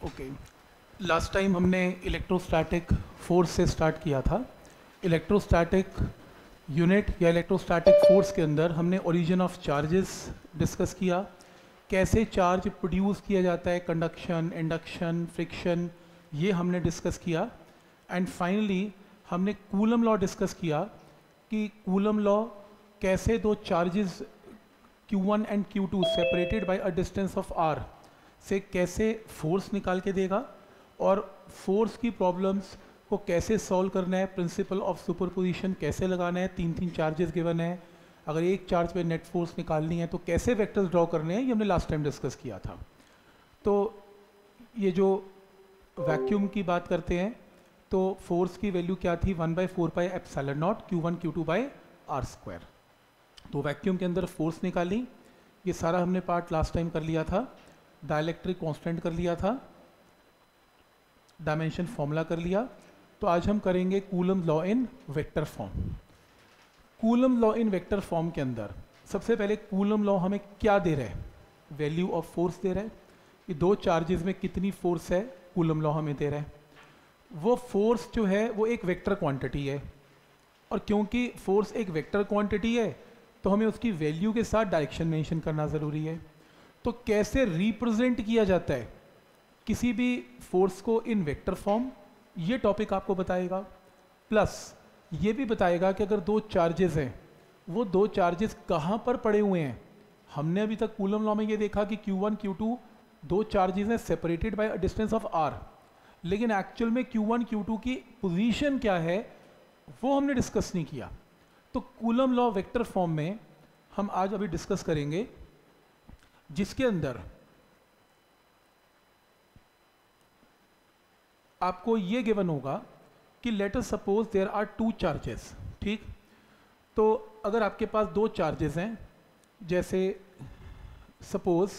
Okay, last time हमने electrostatic force से start किया था। इलेक्ट्रोस्टैटिक यूनिट या इलेक्ट्रोस्टैटिक फोर्स के अंदर हमने ओरिजिन ऑफ चार्जेस डिस्कस किया, कैसे चार्ज प्रोड्यूस किया जाता है, कंडक्शन, इंडक्शन, फ्रिक्शन, ये हमने डिस्कस किया। एंड फाइनली हमने कूलम लॉ डिस्कस किया कि कूलम लॉ कैसे दो charges Q1 and Q2 separated by a distance of r से कैसे फोर्स निकाल के देगा और फोर्स की प्रॉब्लम्स को कैसे सॉल्व करना है, प्रिंसिपल ऑफ सुपरपोजिशन कैसे लगाना है, तीन तीन चार्जेस गिवन है, अगर एक चार्ज पे नेट फोर्स निकालनी है तो कैसे वेक्टर्स ड्रॉ करने हैं, ये हमने लास्ट टाइम डिस्कस किया था। तो ये जो वैक्यूम की बात करते हैं तो फोर्स की वैल्यू क्या थी, 1/4πε0 Q1 Q2 by R square. तो वैक्यूम के अंदर फोर्स निकाली, ये सारा हमने पार्ट लास्ट टाइम कर लिया था। डाइलेक्ट्रिक कांस्टेंट कर लिया था, डायमेंशन फॉर्मूला कर लिया। तो आज हम करेंगे Coulomb law in vector form. Coulomb law in vector form के अंदर सबसे पहले कूलम लॉ हमें क्या दे रहा है, वैल्यू ऑफ फोर्स दे रहा है कि दो चार्जेस में कितनी फोर्स है, कूलम लॉ हमें दे रहा है। वो फोर्स जो है वो एक वेक्टर क्वांटिटी है, और क्योंकि फोर्स एक वेक्टर क्वांटिटी है तो हमें उसकी वैल्यू के साथ डायरेक्शन मेंशन करना ज़रूरी है। तो कैसे रिप्रेजेंट किया जाता है किसी भी फोर्स को इन वेक्टर फॉर्म, ये टॉपिक आपको बताएगा। प्लस ये भी बताएगा कि अगर दो चार्जेस हैं वो दो चार्जेस कहाँ पर पड़े हुए हैं। हमने अभी तक कूलम लॉ में ये देखा कि Q1 Q2 दो चार्जेस हैं separated by a distance of r, लेकिन एक्चुअल में Q1 Q2 की पोजीशन क्या है वो हमने डिस्कस नहीं किया। तो कूलम लॉ वेक्टर फॉर्म में हम आज अभी डिस्कस करेंगे, जिसके अंदर आपको ये गिवन होगा कि let us suppose there are two charges. ठीक, तो अगर आपके पास दो चार्जेस हैं, जैसे सपोज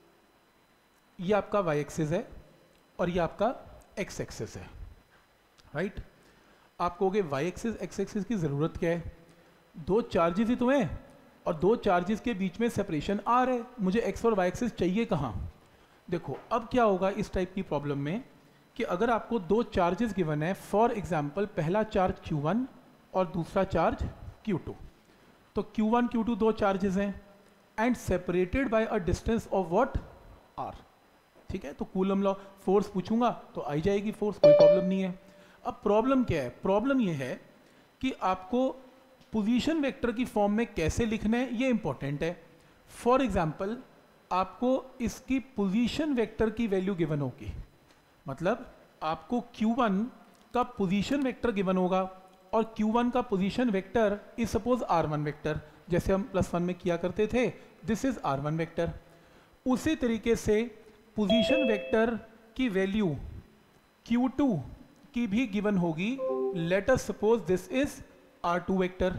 ये आपका y एक्सिस है और ये आपका x एक्सिस है, राइट। आप कहोगे y एक्सिस x एक्सिस की ज़रूरत क्या है, दो चार्जेस ही तो हैं और दो चार्जेस के बीच में सेपरेशन r है, मुझे x और y एक्सिस चाहिए कहाँ। देखो अब क्या होगा इस टाइप की प्रॉब्लम में कि अगर आपको दो चार्जेस गिवन है, फॉर एग्जांपल पहला चार्ज Q1 और दूसरा चार्ज Q2, तो Q1 Q2 दो चार्जेस हैं and separated by a distance of what, r। ठीक है, तो कूलम लॉ फोर्स पूछूंगा तो आई जाएगी फोर्स, कोई प्रॉब्लम नहीं है। अब प्रॉब्लम क्या है, प्रॉब्लम ये है कि आपको पोजीशन वेक्टर की फॉर्म में कैसे लिखना है, ये इंपॉर्टेंट है। फॉर एग्जांपल आपको इसकी पोजीशन वेक्टर की वैल्यू गिवन होगी, मतलब आपको Q1 का पोजीशन वेक्टर गिवन होगा और Q1 का position vector is suppose R1 vector, जैसे हम +1 में किया करते थे, दिस इज R1 वेक्टर। उसी तरीके से पोजीशन वेक्टर की वैल्यू Q2 की भी गिवन होगी, let us suppose this is R2 vector.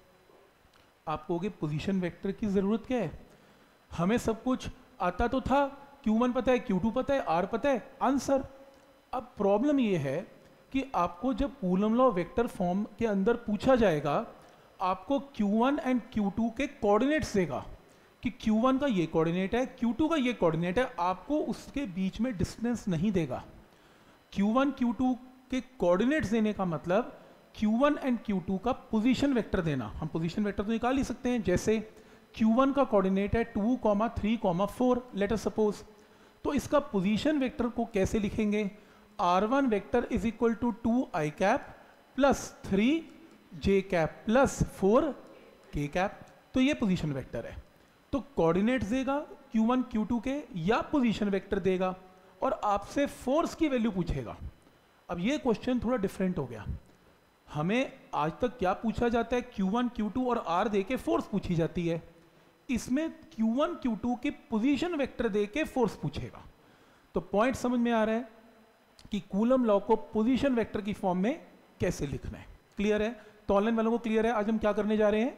आप कहोगे पोजीशन वेक्टर की ज़रूरत क्या है, हमें सब कुछ आता तो था, Q1 पता है, Q2 पता है, R पता है, आंसर। अब प्रॉब्लम ये है कि आपको जब कूलम लॉ वेक्टर फॉर्म के अंदर पूछा जाएगा, आपको Q1 एंड Q2 के कोऑर्डिनेट्स देगा कि Q1 का ये कोऑर्डिनेट है, Q2 का ये कोऑर्डिनेट है, आपको उसके बीच में डिस्टेंस नहीं देगा। Q1 Q2 के कोऑर्डिनेट्स देने का मतलब Q1 एंड Q2 का पोजीशन वेक्टर देना। हम पोजीशन वेक्टर तो निकाल ही सकते हैं, जैसे Q1 का कोऑर्डिनेट है 2, 3, 4, लेट अस सपोज। तो इसका पोजीशन वेक्टर को कैसे लिखेंगे, R1 vector is equal to 2i cap plus 3j cap plus 4k cap. तो ये पोजीशन वेक्टर है। तो कोऑर्डिनेट्स देगा Q1 Q2 के या पोजीशन वेक्टर देगा और आपसे फोर्स की वैल्यू पूछेगा। अब ये क्वेश्चन थोड़ा डिफरेंट हो गया। हमें आज तक क्या पूछा जाता है, Q1 Q2 और R दे के फोर्स पूछी जाती है, इसमें Q1 Q2 के पोजीशन वेक्टर दे के फोर्स पूछेगा। तो पॉइंट समझ में आ रहा है कि कूलम लॉ को पोजीशन वेक्टर की फॉर्म में कैसे लिखना है। क्लियर है, तो ऑनलाइन वालों को क्लियर है आज हम क्या करने जा रहे हैं।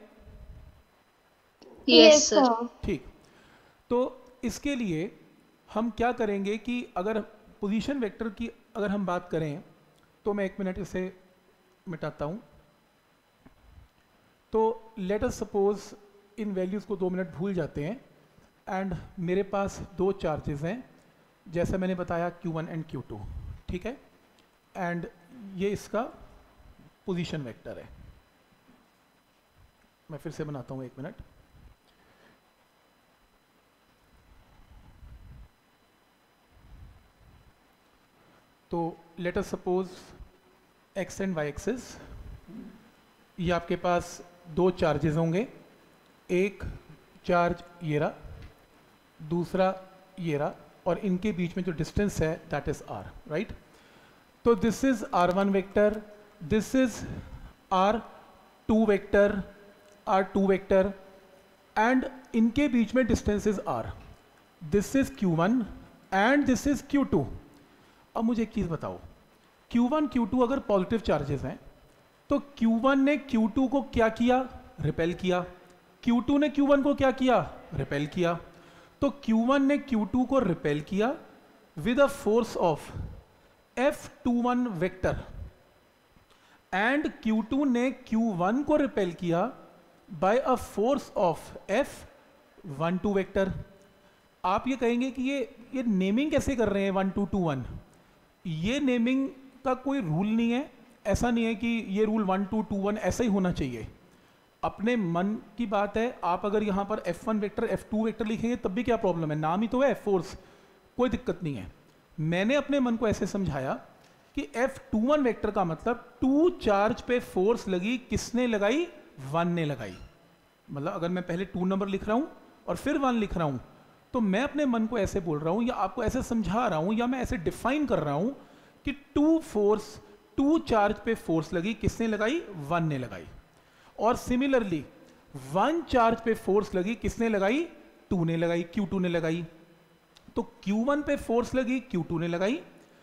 Yes sir. ठीक, तो इसके लिए हम क्या करेंगे कि अगर पोजीशन वेक्टर की अगर हम बात करें तो मैं 1 मिनट इसे मिटाता हूं। तो लेट अस सपोज इन वैल्यूज़ को 2 मिनट भूल जाते हैं एंड मेरे पास दो चार्जेस हैं जैसा मैंने बताया Q1 एंड Q2, ठीक है, एंड ये इसका पोजीशन वेक्टर है। मैं फिर से बनाता हूँ, 1 मिनट। तो let us suppose x and y axis, ये आपके पास दो चार्जेस होंगे, एक चार्ज ये रहा, दूसरा ये रहा, और इनके बीच में जो डिस्टेंस है दैट इज r, राइट। तो this is r1 vector, this is r2 vector, r2 vector, and इनके बीच में distance is r। This is q1 and this is q2। अब मुझे एक चीज बताओ, q1 q2 अगर पॉजिटिव चार्जेस हैं तो q1 ने q2 को क्या किया, रिपेल किया, q2 ने q1 को क्या किया, रिपेल किया। तो q1 ने q2 को रिपेल किया with a force of F21 vector, and q2 ने q1 को रिपेल किया by a force of F12 vector. आप ये कहेंगे कि ये नेमिंग कैसे कर रहे हैं 1 2 2 1? ये नेमिंग का कोई रूल नहीं है, ऐसा नहीं है कि ये रूल 1 2 2 1 ऐसा ही होना चाहिए। अपने मन की बात है, आप अगर यहाँ पर F1 वेक्टर F2 वेक्टर लिखेंगे तब भी क्या प्रॉब्लम है, नाम ही तो है फोर्स, कोई दिक्कत नहीं है। मैंने अपने मन को ऐसे समझाया कि F21 वेक्टर का मतलब 2 चार्ज पे फोर्स लगी, किसने लगाई, 1 ने लगाई। मतलब अगर मैं पहले 2 नंबर लिख रहा हूँ और फिर 1 लिख रहा हूँ, तो मैं अपने मन को ऐसे बोल रहा हूँ या आपको ऐसे समझा रहा हूँ या मैं ऐसे डिफाइन कर रहा हूँ कि 2 चार्ज पे फोर्स लगी, किसने लगाई, 1 ने लगाई। और सिमिलरली 1 चार्ज पे फोर्स लगी, किसने लगाई, 2 ने लगाई, Q2 ने लगाई। तो Q1 पे फोर्स लगी, Q2 ने लगाई,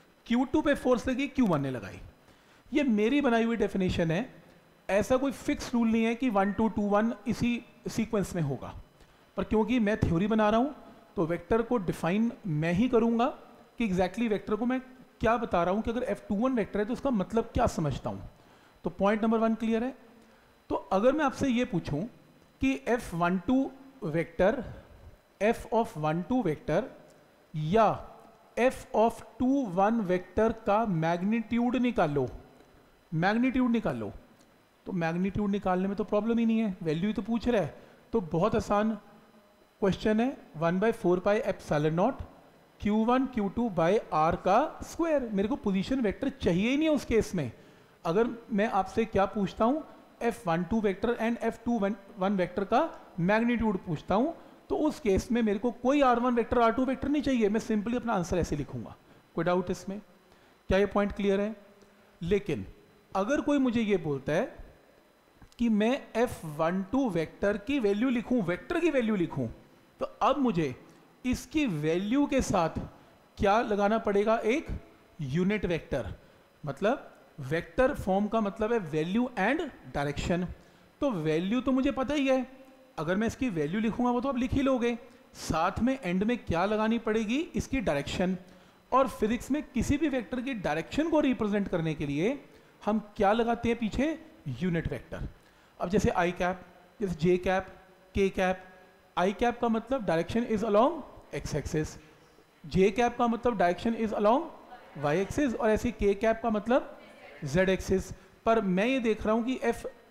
Q2 पे फोर्स लगी, Q1 ने लगाई। ये मेरी बनाई हुई डेफिनेशन है, ऐसा कोई फिक्स रूल नहीं है कि 1 2 2 1 इसी सीक्वेंस में होगा। पर क्योंकि मैं थ्योरी बना रहा हूँ तो वेक्टर को डिफाइन मैं ही करूँगा कि एग्जैक्टली वेक्टर को मैं क्या बता रहा हूँ कि अगर F21 वेक्टर है तो उसका मतलब क्या समझता हूँ। तो पॉइंट नंबर 1 क्लियर है। तो अगर मैं आपसे ये पूछूं कि F12 vector, F of 1 2 vector या F ऑफ 2 1 वेक्टर का मैग्नीट्यूड निकालो, मैग्नीट्यूड निकालो, तो मैग्नीट्यूड निकालने में तो प्रॉब्लम ही नहीं है, वैल्यू ही तो पूछ रहा है। तो बहुत आसान क्वेश्चन है, 1/4 pi epsilon not Q1 Q2 by R का स्क्वायर। मेरे को पोजीशन वेक्टर चाहिए ही नहीं है उस केस में। अगर मैं आपसे क्या पूछता हूँ, F12 vector and F21 vector का मैग्नीट्यूड पूछता हूँ, तो उस केस में मेरे को कोई R1 वेक्टर R2 वेक्टर नहीं चाहिए, मैं सिंपली अपना आंसर ऐसे लिखूंगा। कोई डाउट इसमें? क्या ये पॉइंट क्लियर है? लेकिन अगर कोई मुझे ये बोलता है कि मैं F12 वेक्टर की वैल्यू लिखूं, वेक्टर की वैल्यू लिखूं, तो अब मुझे इसकी वैल्यू के साथ क्या लगाना पड़ेगा, एक यूनिट वेक्टर। मतलब वेक्टर फॉर्म का मतलब है वैल्यू एंड डायरेक्शन। तो वैल्यू तो मुझे पता ही है, अगर मैं इसकी वैल्यू लिखूंगा वो तो आप लिख ही लोगे, साथ में एंड में क्या लगानी पड़ेगी, इसकी डायरेक्शन। और फिजिक्स में किसी भी वेक्टर की डायरेक्शन को रिप्रेजेंट करने के लिए हम क्या लगाते हैं पीछे, यूनिट वेक्टर। अब जैसे आई कैप, जैसे j cap, k cap, i cap का मतलब direction is along x axis, j cap का मतलब direction is along y axis, और ऐसे के कैप का मतलब जेड एक्सिस। पर मैं ये देख रहा हूं कि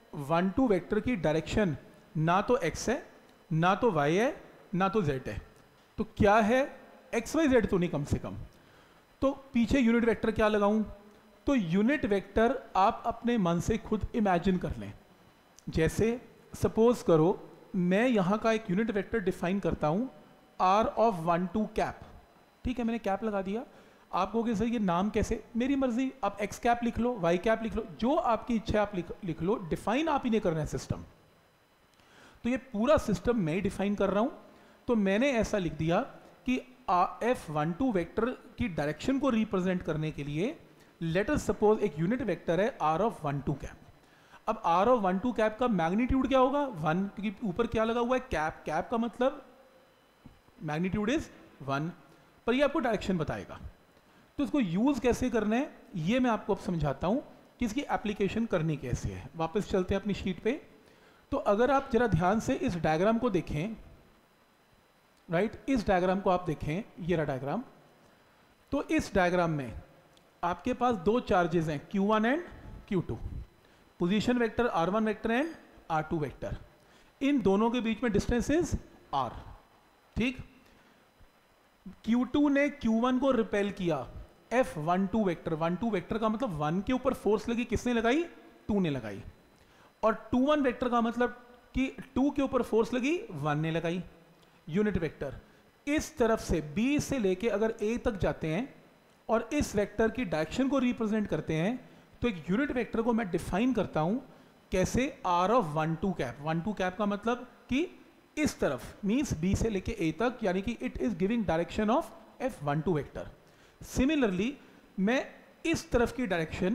F12 वेक्टर की डायरेक्शन ना तो x है, ना तो y है, ना तो z है। तो क्या है, x y z तो नहीं कम से कम। तो पीछे यूनिट वेक्टर क्या लगाऊं? तो यूनिट वेक्टर आप अपने मन से खुद इमेजिन कर लें। जैसे सपोज करो मैं यहां का एक यूनिट वेक्टर डिफाइन करता हूं R ऑफ 1 2 कैप। ठीक है, मैंने कैप लगा दिया। आप कहोगे सर ये नाम कैसे, मेरी मर्जी, आप एक्स कैप लिख लो, वाई कैप लिख लो, जो आपकी इच्छा है आप लिख लो, डिफाइन आप ही ने करना है सिस्टम। तो ये पूरा सिस्टम मैं ही डिफाइन कर रहा हूं। तो मैंने ऐसा लिख दिया कि F12 वेक्टर की डायरेक्शन को रिप्रेजेंट करने के लिए लेट अस सपोज एक यूनिट वेक्टर है R ऑफ 1 2 कैप। अब R ऑफ 1 2 कैप का मैग्नीट्यूड क्या होगा, 1, क्योंकि ऊपर क्या लगा हुआ है, कैप। कैप का मतलब मैग्नीट्यूड इज 1, पर ये आपको डायरेक्शन बताएगा। तो इसको यूज कैसे करना है ये मैं आपको अब समझाता हूं कि इसकी एप्लीकेशन करनी कैसे है। वापस चलते हैं अपनी शीट पे। तो अगर आप जरा ध्यान से इस डायग्राम को देखें, राइट, इस डायग्राम को आप देखें, ये रहा डायग्राम। तो इस डायग्राम में आपके पास दो चार्जेस हैं Q1 and Q2, position vector R1 vector and R2 vector, इन दोनों के बीच में डिस्टेंस इज R, ठीक। Q2 ने Q1 को रिपेल किया F12 वेक्टर, 12 वेक्टर का मतलब 1 के ऊपर फोर्स लगी, किसने लगाई? 2 ने लगाई, और 21 वेक्टर का मतलब कि 2 के ऊपर फोर्स लगी 1 ने लगाई, यूनिट वेक्टर। इस तरफ से B से लेके अगर A तक जाते हैं और इस वेक्टर की डायरेक्शन को रिप्रेजेंट करते हैं, तो एक यूनिट वेक्टर को मैं डिफाइन करता हूं कैसे? R ऑफ 1 2 कैप, 1 2 कैप का मतलब कि इस तरफ मींस B से लेके A तक, यानी कि it is giving direction of F12 vector. Similarly मैं इस तरफ की डायरेक्शन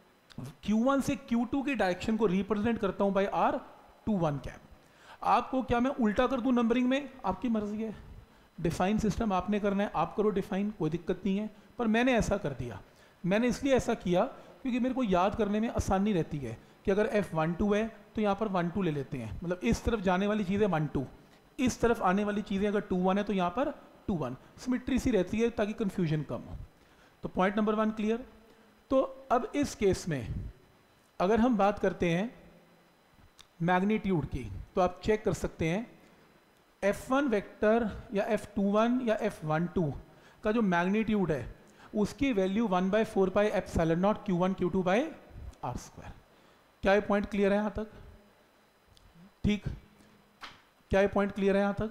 Q1 से Q2 की डायरेक्शन को रिप्रेजेंट करता हूं बाय R21 कैप। आपको क्या मैं उल्टा कर दूं नंबरिंग में? आपकी मर्जी है, डिफाइन सिस्टम आपने करना है, आप करो डिफाइन, कोई दिक्कत नहीं है, पर मैंने ऐसा कर दिया। मैंने इसलिए ऐसा किया क्योंकि मेरे को याद करने में आसानी रहती है कि अगर F12 है तो यहाँ पर 1 2 ले लेते हैं, मतलब इस तरफ जाने वाली चीज़ें 1 2, इस तरफ आने वाली चीज़ें अगर 2 1 है तो यहाँ पर 2 1, सिमेट्री सी रहती है ताकि कंफ्यूजन कम हो। तो पॉइंट नंबर 1 क्लियर। तो अब इस केस में अगर हम बात करते हैं मैग्नीट्यूड की, तो आप चेक कर सकते हैं F1 वेक्टर या F21 या F12 का जो मैग्नीट्यूड है उसकी value 1/4 pi epsilon not Q1 Q2 by R²। क्या ये पॉइंट क्लियर है यहाँ तक? ठीक, क्या ये पॉइंट क्लियर है यहाँ तक?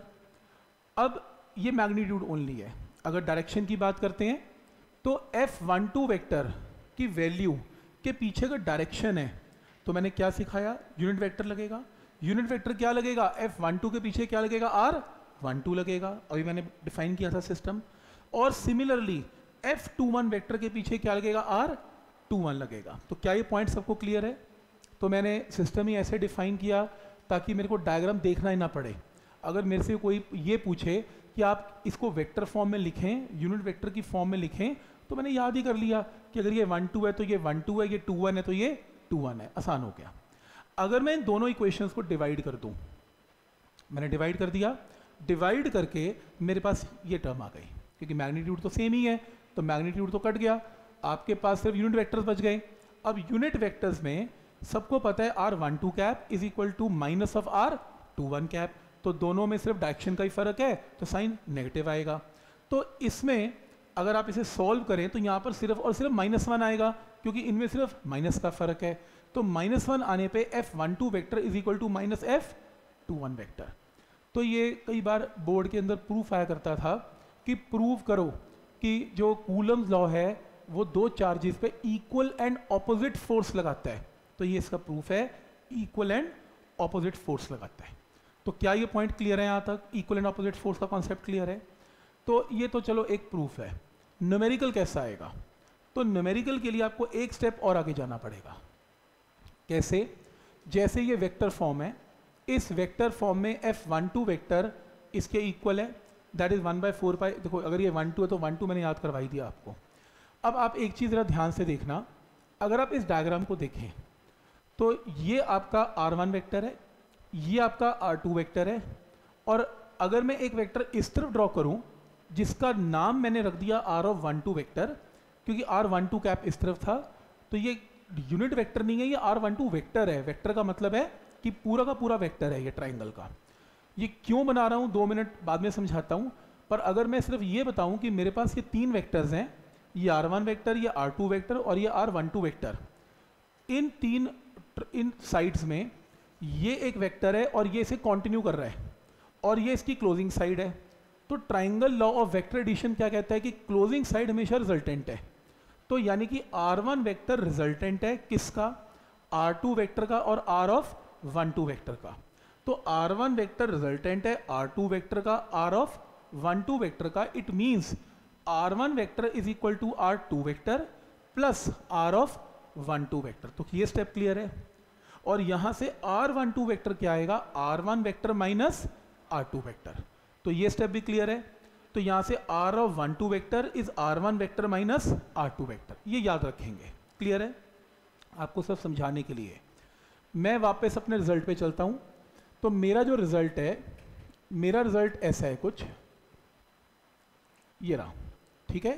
अब ये मैग्नीट्यूड ओनली है। अगर डायरेक्शन की बात करते हैं तो F12 वेक्टर की वैल्यू के पीछे का डायरेक्शन है, तो मैंने क्या सिखाया? यूनिट वेक्टर लगेगा। यूनिट वेक्टर क्या लगेगा? F12 के पीछे क्या लगेगा? R12 लगेगा, अभी मैंने डिफाइन किया था सिस्टम। और सिमिलरली F21 वेक्टर के पीछे क्या लगेगा? R21 लगेगा। तो क्या ये पॉइंट सबको क्लियर है? तो मैंने सिस्टम ही ऐसे डिफाइन किया ताकि मेरे को डायग्राम देखना ही ना पड़े। अगर मेरे से कोई ये पूछे कि आप इसको वेक्टर फॉर्म में लिखें, यूनिट वेक्टर की फॉर्म में लिखें, तो मैंने याद ही कर लिया कि अगर ये 1 2 है तो ये 1 2 है, ये 2 1 है तो ये 2 1 है, आसान हो गया। अगर मैं इन दोनों इक्वेशंस को डिवाइड कर दूं, मैंने डिवाइड कर दिया, डिवाइड करके मेरे पास ये टर्म आ गई, क्योंकि मैग्नीट्यूड तो सेम ही है तो मैग्नीट्यूड तो कट गया, आपके पास सिर्फ यूनिट वेक्टर्स बच गए। अब यूनिट वेक्टर्स में सबको पता है R12 cap is equal to minus of R21 cap, तो दोनों में सिर्फ डायरेक्शन का ही फर्क है तो साइन नेगेटिव आएगा। तो इसमें अगर आप इसे सॉल्व करें तो यहाँ पर सिर्फ और सिर्फ -1 आएगा, क्योंकि इनमें सिर्फ माइनस का फर्क है। तो -1 आने पे F12 vector is equal to minus F21 vector. तो ये कई बार बोर्ड के अंदर प्रूफ आया करता था कि प्रूव करो कि जो कूलम्स लॉ है वो दो चार्जेस पे इक्वल एंड ऑपोजिट फोर्स लगाता है, तो ये इसका प्रूफ है, इक्वल एंड ऑपोजिट फोर्स लगाता है। तो क्या ये पॉइंट क्लियर है यहाँ तक? इक्वल एंड ऑपोजिट फोर्स का कॉन्सेप्ट क्लियर है? तो ये तो चलो एक प्रूफ है। न्यूमेरिकल कैसा आएगा? तो न्यूमेरिकल के लिए आपको एक स्टेप और आगे जाना पड़ेगा। कैसे? जैसे ये वेक्टर फॉर्म है, इस वेक्टर फॉर्म में F12 वेक्टर इसके इक्वल है, दैट इज 1/4 पाई। देखो अगर ये 1 2 है तो 1 2 मैंने याद करवाई दिया आपको। अब आप एक चीज़ ज़रा ध्यान से देखना, अगर आप इस डायग्राम को देखें तो ये आपका R1 वेक्टर है, ये आपका R2 वेक्टर है, और अगर मैं एक वेक्टर इस तरफ ड्रॉ करूं जिसका नाम मैंने रख दिया R ऑफ 1 2 वेक्टर, क्योंकि R12 कैप इस तरफ था, तो ये यूनिट वेक्टर नहीं है, ये R12 वेक्टर है। वेक्टर का मतलब है कि पूरा का पूरा वेक्टर है ये ट्राइंगल का। ये क्यों बना रहा हूँ 2 मिनट बाद में समझाता हूँ, पर अगर मैं सिर्फ ये बताऊँ कि मेरे पास ये 3 वेक्टर्स हैं, ये R1 वेक्टर, ये R2 वेक्टर और ये R12 वेक्टर, इन साइड्स में ये एक वेक्टर है और ये इसे कंटिन्यू कर रहा है और ये इसकी क्लोजिंग साइड है। तो triangle law of vector addition क्या कहता है कि क्लोजिंग साइड हमेशा रिजल्टेंट है। तो यानी कि R1 वेक्टर रिजल्टेंट है किसका? R2 वेक्टर का और R ऑफ 1 2 वेक्टर का। तो R1 वेक्टर रिजल्टेंट है R2 वेक्टर का, R ऑफ 1 2 वेक्टर का। It means R1 vector is equal to R2 vector plus R of 1 2 vector. तो ये स्टेप क्लियर है। और यहां से R12 वेक्टर क्या आएगा? R1 vector minus R2 vector. तो ये स्टेप भी क्लियर है। तो यहां से R of 1 2 vector is R1 vector minus R2 vector, ये याद रखेंगे। क्लियर है? आपको सब समझाने के लिए मैं वापस अपने रिजल्ट पे चलता हूं। तो मेरा जो रिजल्ट है, मेरा रिजल्ट ऐसा है कुछ, ये रहा, ठीक है।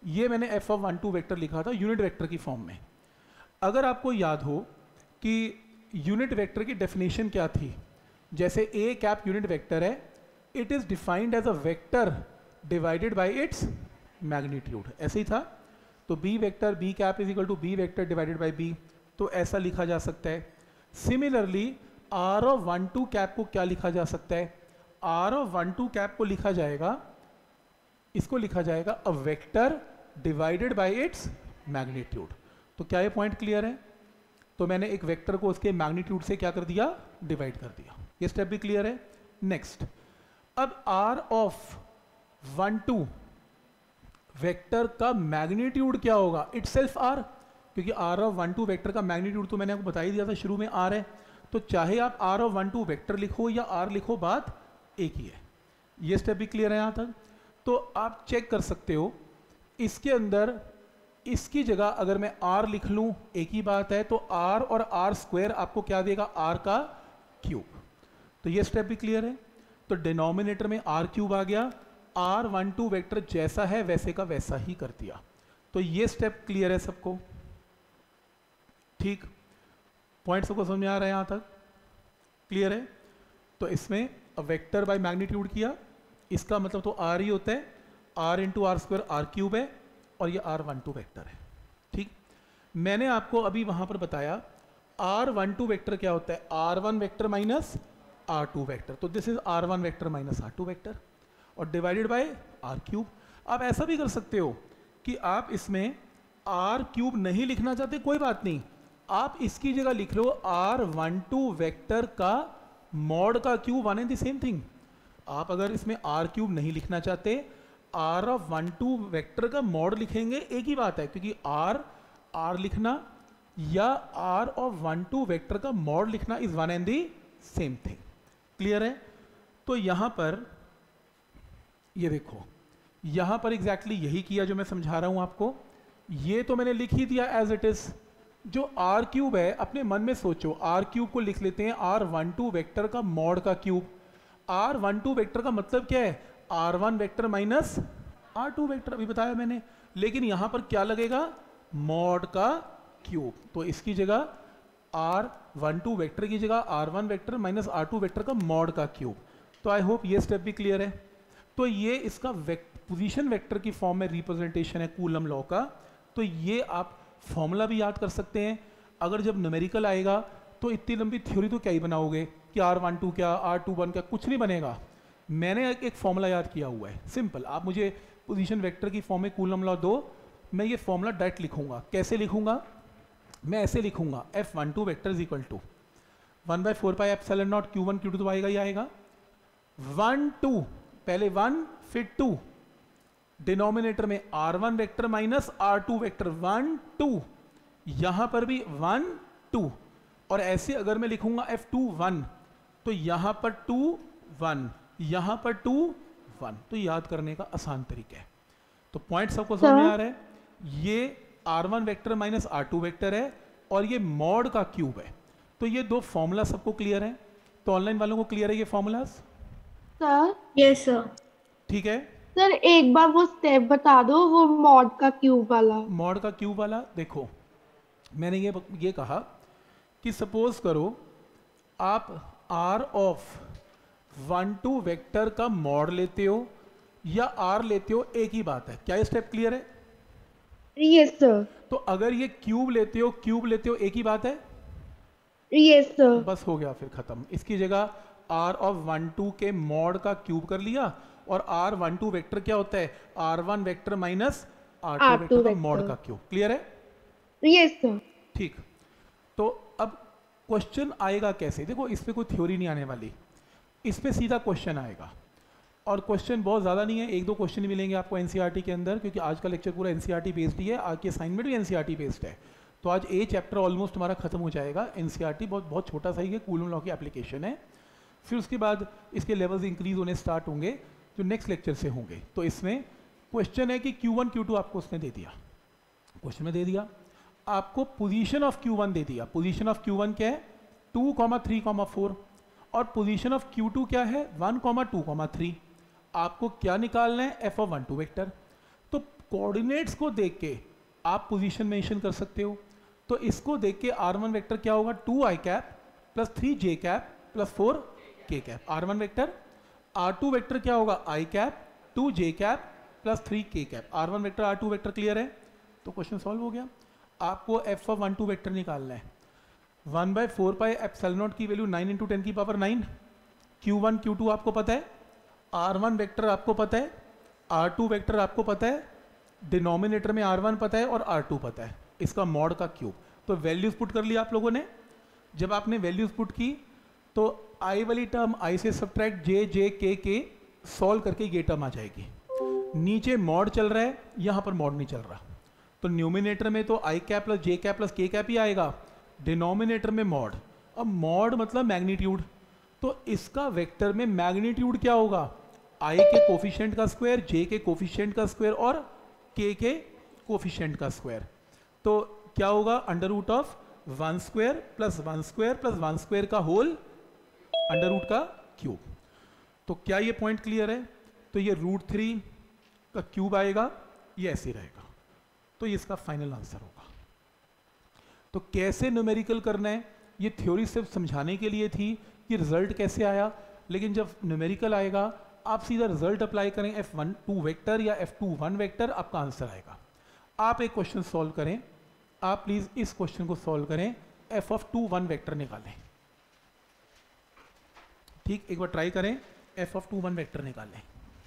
ये मैंने एफ ऑफ 1 2 वेक्टर लिखा था यूनिट वेक्टर की फॉर्म में। अगर आपको याद हो कि यूनिट वेक्टर की डेफिनेशन क्या थी, जैसे ए कैप यूनिट वेक्टर है, it is defined as a vector divided by its magnitude, ऐसे ही था। तो b vector b cap is equal to b vector divided by b, तो ऐसा लिखा जा सकता है। सिमिलरली आर ऑफ 1 2 कैप को क्या लिखा जा सकता है, आर ऑफ 1 2 कैप को लिखा जाएगा, इसको लिखा जाएगा a vector divided by its magnitude. तो क्या ये पॉइंट क्लियर है? तो मैंने एक वेक्टर को उसके मैग्नीट्यूड से क्या कर दिया, डिवाइड कर दिया। ये स्टेप भी क्लियर है। नेक्स्ट, अब आर ऑफ 1 2 वेक्टर का मैग्नीट्यूड क्या होगा, इटसेल्फ आर, क्योंकि आर ऑफ 1 2 वेक्टर का मैग्नीट्यूड तो मैंने आपको बता ही दिया था शुरू में, आर है। तो चाहे आप आर ऑफ 1 2 वेक्टर लिखो या आर लिखो, बात एक ही है। ये स्टेप भी क्लियर है यहाँ तक। तो आप चेक कर सकते हो, इसके अंदर इसकी जगह अगर मैं आर लिख लूँ एक ही बात है, तो आर और आर स्क्वायर आपको क्या देगा, आर का क्यूब। तो ये स्टेप भी क्लियर है। तो डिनोमिनेटर में आर क्यूब आ गया, आर 1 2 वेक्टर जैसा है वैसे का वैसा ही कर दिया। तो ये स्टेप क्लियर है सबको, ठीक? पॉइंट सबको समझ में आ रहा है यहाँ तक, क्लियर है? तो इसमें वेक्टर बाय मैग्नीट्यूड किया, इसका मतलब तो आर ही होता है, r into r square r cube है, और ये आर 1 2 वेक्टर है, ठीक? मैंने आपको अभी वहां पर बताया आर 1 2 वेक्टर क्या होता है, r 1 vector minus r 2 vector. तो this is r 1 vector minus r 2 vector और डिवाइडेड बाय आर क्यूब। आप ऐसा भी कर सकते हो कि आप इसमें आर क्यूब नहीं लिखना चाहते, कोई बात नहीं, आप इसकी जगह लिख लो आर 1 2 वेक्टर का मॉड का cube, one and the same thing. आप अगर इसमें आर क्यूब नहीं लिखना चाहते, आर ऑफ 1 2 वेक्टर का मॉड लिखेंगे, एक ही बात है, क्योंकि आर लिखना या आर ऑफ 1 2 वेक्टर का मॉड लिखना is one and the same thing. Clear है? तो यहां पर ये देखो, यहां पर एग्जैक्टली यही किया जो मैं समझा रहा हूं आपको। ये तो मैंने लिख ही दिया एज इट इज। जो आर क्यूब है, अपने मन में सोचो, आर क्यूब को लिख लेते हैं आर 1 2 वेक्टर का मॉड का क्यूब। आर 1 2 वेक्टर का मतलब क्या है, r 1 vector minus r 2 vector, अभी बताया मैंने। लेकिन यहां पर क्या लगेगा, मॉड का क्यूब। तो इसकी जगह आर 1 2 वेक्टर की जगह r 1 vector minus r 2 vector का मॉड का क्यूब। तो आई होप ये स्टेप भी क्लियर है। तो ये इसका पोजीशन वेक्टर की फॉर्म में रिप्रेजेंटेशन है कूलम लॉ का। तो ये आप फॉर्मूला भी याद कर सकते हैं। अगर जब न्यूमेरिकल आएगा तो इतनी लंबी थ्योरी तो क्या ही बनाओगे कि R1 2 क्या R2 1 क्या, कुछ नहीं बनेगा। मैंने एक फॉर्मूला याद किया हुआ है, सिंपल। आप मुझे पोजीशन वेक्टर की फॉर्म में कूलम लॉ दो, मैं ये फॉर्मूला डायरेक्ट लिखूंगा। कैसे लिखूंगा? मैं ऐसे लिखूंगा F12 vector is equal to 1/4 epsilon not Q1 Q2 तो आएगा ही आएगा, 1 2 पहले 1 फिर 2, डिनोमिनेटर में R1 vector minus R2 vector, 1 2, यहां पर भी 1 2, और ऐसे अगर मैं लिखूंगा F2 1 तो यहां पर 2 1, यहां पर 2 1। तो याद करने का आसान तरीका है। तो पॉइंट सबको समझ में आ रहा है? ये R1 vector minus R2 vector है और ये मॉड का क्यूब है। तो ये दो फॉर्मूला सबको क्लियर है? तो ऑनलाइन वालों को क्लियर है ये फॉर्मूलाज? Sir yes sir. ठीक है। सर एक बार वो स्टेप बता दो, वो मॉड का क्यूब वाला। मॉड का क्यूब वाला देखो, मैंने ये कहा कि सपोज करो आप R ऑफ 1 2 वेक्टर का मॉड लेते हो या R लेते हो, एक ही बात है। क्या ये स्टेप क्लियर है? Yes sir. तो अगर ये क्यूब लेते हो एक ही बात है। Yes sir. बस हो गया, फिर खत्म। इसकी जगह R ऑफ 1 2 के मॉड का क्यूब कर लिया, और R1 2 वेक्टर क्या होता है, R1 vector minus R2 vector का मॉड का क्यूब। क्लियर है? Yes sir. ठीक। तो अब क्वेश्चन आएगा कैसे? देखो, इस पे कोई थ्योरी नहीं आने वाली, इस पे सीधा क्वेश्चन आएगा। और क्वेश्चन बहुत ज़्यादा नहीं है, एक दो क्वेश्चन मिलेंगे आपको एनसीईआरटी के अंदर, क्योंकि आज का लेक्चर पूरा एनसीईआरटी बेस्ड ही है। आज की असाइनमेंट भी एनसीईआरटी बेस्ड है। तो आज ए चैप्टर ऑलमोस्ट हमारा खत्म हो जाएगा। एनसीईआरटी बहुत छोटा सा ही है, कूलम लॉ की एप्लीकेशन है। फिर उसके बाद इसके लेवल्स इंक्रीज होने स्टार्ट होंगे जो नेक्स्ट लेक्चर से होंगे। तो इसमें क्वेश्चन है कि Q1 Q2 आपको उसने दे दिया, क्वेश्चन में दे दिया आपको पोजीशन ऑफ Q1 दे दिया। पोजीशन ऑफ Q1 क्या है, 2, 3, 4, और पोजीशन ऑफ Q2 क्या है, 1, 2, 3। आपको क्या निकालना है, F ऑफ 1 2 वेक्टर। तो कोऑर्डिनेट्स को देख के आप पोजीशन मेंशन कर सकते हो। तो इसको देख के R1 वेक्टर क्या होगा, 2i cap plus 3j cap plus 4k cap R1 vector. R2 vector क्या होगा, i cap 2j cap plus 3k cap. R1 vector R2 vector clear है, तो क्वेश्चन सॉल्व हो गया। आपको f ऑफ 1 2 वेक्टर निकालना है। 1/4 पाई एप्सिलॉन नॉट की वैल्यू 9 × 10⁻9। Q1 Q2 आपको पता है, R1 वेक्टर आपको पता है, R2 वेक्टर आपको पता है, डिनोमिनेटर में R1 पता है और R2 पता है, इसका मॉड का क्यूब। तो वैल्यूज पुट कर लिया आप लोगों ने। जब आपने वैल्यूज पुट की तो i वाली टर्म i से सब्ट्रैक्ट j k सॉल्व करके ये टर्म आ जाएगी। नीचे मॉड चल रहा है, यहाँ पर मॉड नहीं चल रहा, तो न्यूमिनेटर में तो i cap plus j cap plus k cap ही आएगा, डिनोमिनेटर में मॉड। अब मॉड मतलब मैग्नीट्यूड, तो इसका वेक्टर में मैग्नीट्यूड क्या होगा, i के कोफिशिएंट का स्क्वायर, j के कोफिशिएंट का स्क्वायर और k के कोफिशिएंट का स्क्वायर। तो क्या होगा, under root of 1 square plus 1 square plus 1 square का होल अंडर रूट का क्यूब। तो क्या ये पॉइंट क्लियर है? तो ये √3 का क्यूब आएगा, ये ऐसे रहेगा, तो ये इसका फाइनल आंसर होगा। तो कैसे न्यूमेरिकल करना है, ये थ्योरी सिर्फ समझाने के लिए थी कि रिजल्ट कैसे आया, लेकिन जब न्यूमेरिकल आएगा आप सीधा रिजल्ट अप्लाई करें, F12 वेक्टर या F21 वेक्टर, आपका आंसर आएगा। आप एक क्वेश्चन सॉल्व करें, आप प्लीज इस क्वेश्चन को सॉल्व करें, f ऑफ 21 वेक्टर निकालें। ठीक, एक बार ट्राई करें, f ऑफ 21 वेक्टर निकालें।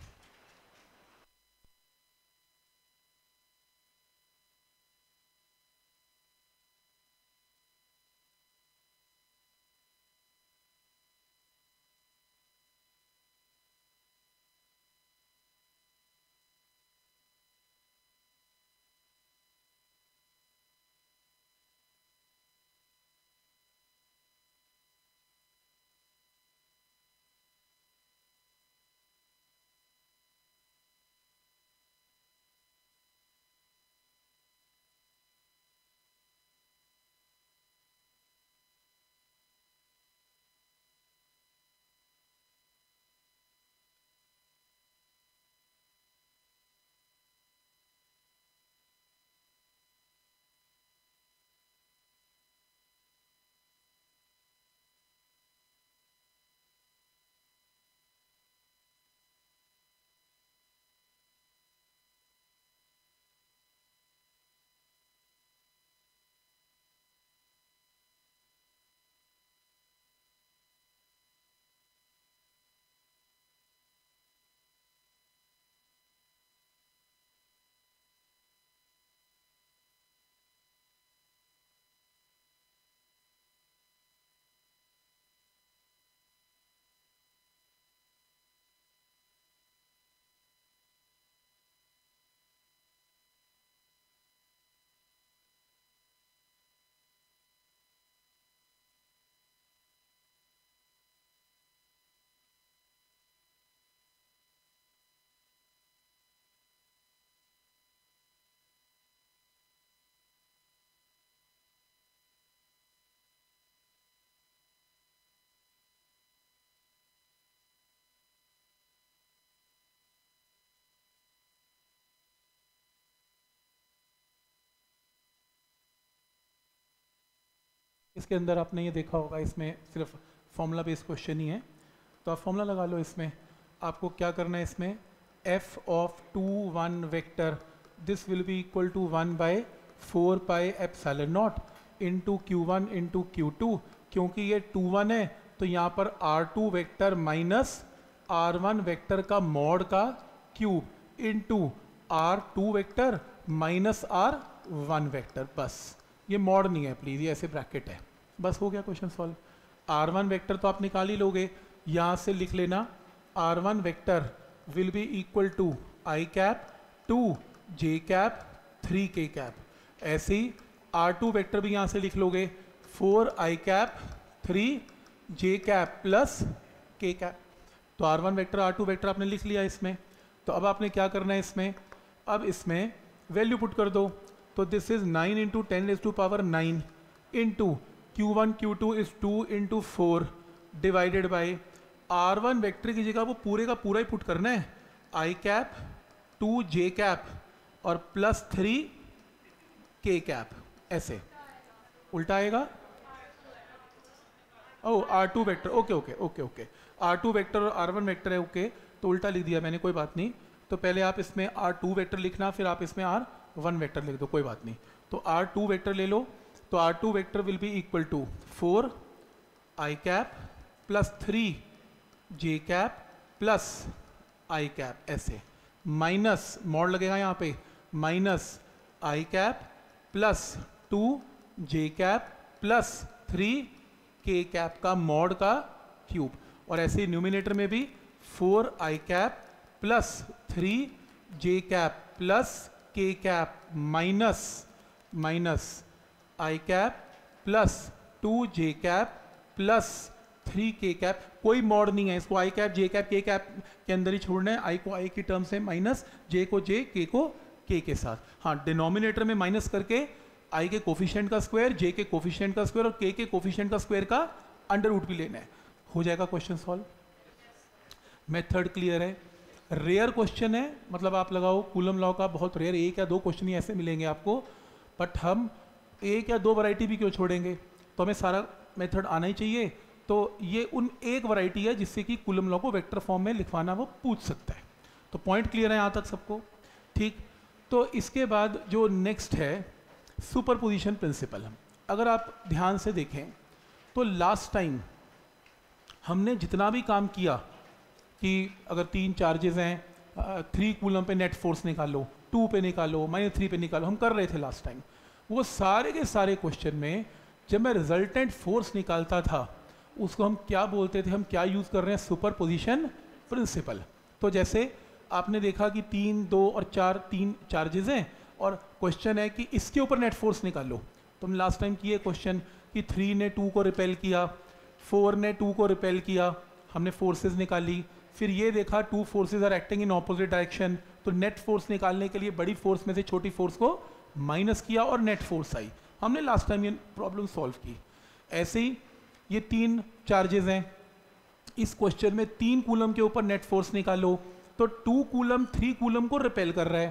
इसके अंदर आपने ये देखा होगा, इसमें सिर्फ फॉर्मूला बेस्ड क्वेश्चन ही है, तो आप फॉर्मूला लगा लो। इसमें आपको क्या करना है, इसमें f of 21 vector this will be equal to 1/4 pi epsilon naught into Q1 into Q2। क्योंकि ये 21 है तो यहाँ पर R2 vector minus R1 vector का मॉड का cube into R2 vector minus R1 vector. बस ये मॉड नहीं है प्लीज, ये ऐसे ब्रैकेट है। बस हो गया क्वेश्चन सॉल्व। R1 वेक्टर तो आप निकाल ही लोगे, यहाँ से लिख लेना R1 vector will be equal to i cap 2j cap 3k cap. ऐसे ही R2 वेक्टर भी यहाँ से लिख लोगे 4i cap 3j cap plus k cap. तो R1 वेक्टर R2 वेक्टर आपने लिख लिया इसमें। तो अब आपने क्या करना है इसमें, अब इसमें वैल्यू पुट कर दो। तो this is 9 into 10⁻9 into Q1 Q2 is 2 into 4 divided by R1 vector की जगह वो पूरे का पूरा ही पुट करना है, i कैप 2j कैप और +3 k कैप, ऐसे उल्टा आएगा। Oh R2 vector, okay okay okay okay, R2 vector और R1 वेक्टर है, ओके, तो उल्टा लिख दिया मैंने, कोई बात नहीं। तो पहले आप इसमें R2 वेक्टर लिखना, फिर आप इसमें R1 वेक्टर लिख दो, कोई बात नहीं। तो R2 वेक्टर ले लो, तो R2 vector will be equal to 4 i cap plus 3 j cap plus i cap, ऐसे, माइनस मॉड लगेगा यहाँ पे, minus i cap plus 2 j cap plus 3 k cap का मॉड का क्यूब, और ऐसे न्यूमिनेटर में भी 4 i cap plus 3 j cap plus k cap minus i cap plus 2 j cap plus 3 k cap. कोई मॉड नहीं है, इसको i cap j cap k cap के अंदर ही छोड़ना है, i को i की टर्म से माइनस, j को j, k को k के साथ। हाँ, डिनोमिनेटर में माइनस करके i के कोफिशिएंट का स्क्वायर, j के कोफिशिएंट का स्क्वायर और k के कोफिशिएंट का स्क्वायर का अंडर रूट भी लेना है, हो जाएगा क्वेश्चन सॉल्व। मेथड क्लियर है। रेयर क्वेश्चन है, मतलब आप लगाओ कूलम लॉ का, बहुत रेयर, 1 या 2 क्वेश्चन ही ऐसे मिलेंगे आपको, बट हम 1 या 2 वैरायटी भी क्यों छोड़ेंगे, तो हमें सारा मेथड आना ही चाहिए। तो ये उन एक वैरायटी है जिससे कि कूलम लॉ को वेक्टर फॉर्म में लिखवाना वो पूछ सकता है। तो पॉइंट क्लियर है यहाँ तक सबको, ठीक। तो इसके बाद जो नेक्स्ट है सुपरपोजिशन प्रिंसिपल। अगर आप ध्यान से देखें तो लास्ट टाइम हमने जितना भी काम किया कि अगर 3 चार्जेस हैं, 3 कूलम पे नेट फोर्स निकालो, 2 पे निकालो, -3 पे निकालो, हम कर रहे थे लास्ट टाइम। वो सारे के सारे क्वेश्चन में जब मैं रिजल्टेंट फोर्स निकालता था उसको हम क्या बोलते थे, हम क्या यूज़ कर रहे हैं, सुपरपोजिशन प्रिंसिपल। तो जैसे आपने देखा कि 3, 2 और 4 3 चार्जेस हैं और क्वेश्चन है कि इसके ऊपर नेट फोर्स निकालो। तो हम लास्ट टाइम किए क्वेश्चन कि 3 ने 2 को रिपेल किया, 4 ने 2 को रिपेल किया, हमने फोर्सेस निकाली। फिर ये देखा 2 forces are acting in opposite direction, तो नेट फोर्स निकालने के लिए बड़ी फोर्स में से छोटी फोर्स को माइनस किया और नेट फोर्स आई। हमने लास्ट टाइम ये प्रॉब्लम सॉल्व की। ऐसे ही ये 3 चार्जेस हैं, इस क्वेश्चन में 3 कूलम के ऊपर नेट फोर्स निकालो, तो 2 कूलम 3 कूलम को रिपेल कर रहा है,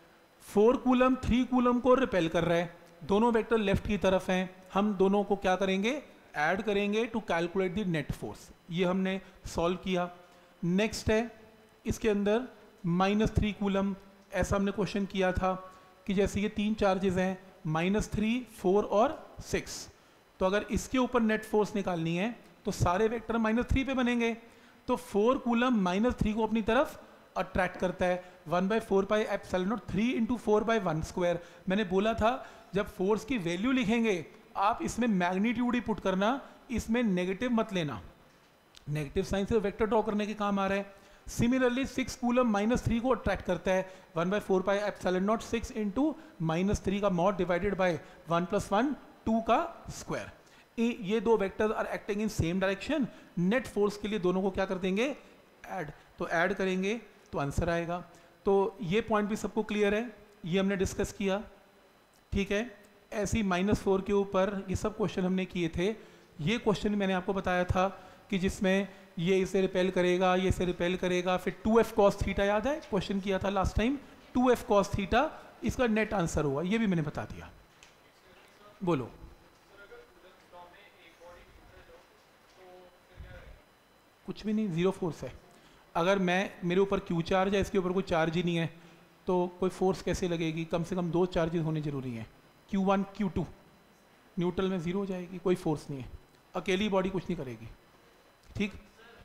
4 कूलम 3 कूलम को रिपेल कर रहा है, दोनों वेक्टर लेफ्ट की तरफ हैं। हम दोनों को क्या करेंगे, ऐड करेंगे to calculate the net force. ये हमने सॉल्व किया। नेक्स्ट है इसके अंदर -3 कूलम, ऐसा हमने क्वेश्चन किया था कि जैसे ये 3 चार्जेस हैं, -3, 4 और 6, तो अगर इसके ऊपर नेट फोर्स निकालनी है तो सारे वेक्टर -3 पे बनेंगे। तो 4 कूलम -3 को अपनी तरफ अट्रैक्ट करता है, 1/4 पाई एप्सिलॉन नॉट 3 × 4/1²। मैंने बोला था जब फोर्स की वैल्यू लिखेंगे आप इसमें मैग्नीट्यूड ही पुट करना, इसमें नेगेटिव मत लेना, नेगेटिव साइन से वेक्टर ड्रॉ करने के काम आ रहा है। सिमिलरली 6 कूलम -3 को अट्रैक्ट करता है, 1/4 पाई एप्सिलॉन नॉट 6 × -3 का मॉड डिवाइडेड बाय 1 + 1 2 का स्क्वायर। ये 2 vectors are acting in same direction, net force के लिए दोनों को क्या कर देंगे, ऐड। तो ऐड करेंगे तो आंसर आएगा। तो ये पॉइंट भी सबको क्लियर है, ये हमने डिस्कस किया, ठीक है। ऐसे ही -4 के ऊपर ये सब क्वेश्चन हमने किए थे। ये क्वेश्चन मैंने आपको बताया था कि जिसमें ये इसे रिपेल करेगा, ये इसे रिपेल करेगा, फिर 2f cos थीटा, याद है क्वेश्चन किया था last time, 2f cos theta इसका नेट आंसर हुआ, ये भी मैंने बता दिया। बोलो। कुछ भी नहीं, 0 फोर्स है। अगर मेरे ऊपर क्यू चार्ज है, इसके ऊपर कोई चार्ज ही नहीं है, तो कोई फोर्स कैसे लगेगी, कम से कम 2 चार्जेस होने जरूरी हैं, Q1 Q2, न्यूट्रल में 0 हो जाएगी, कोई फोर्स नहीं है, अकेली बॉडी कुछ नहीं करेगी, ठीक।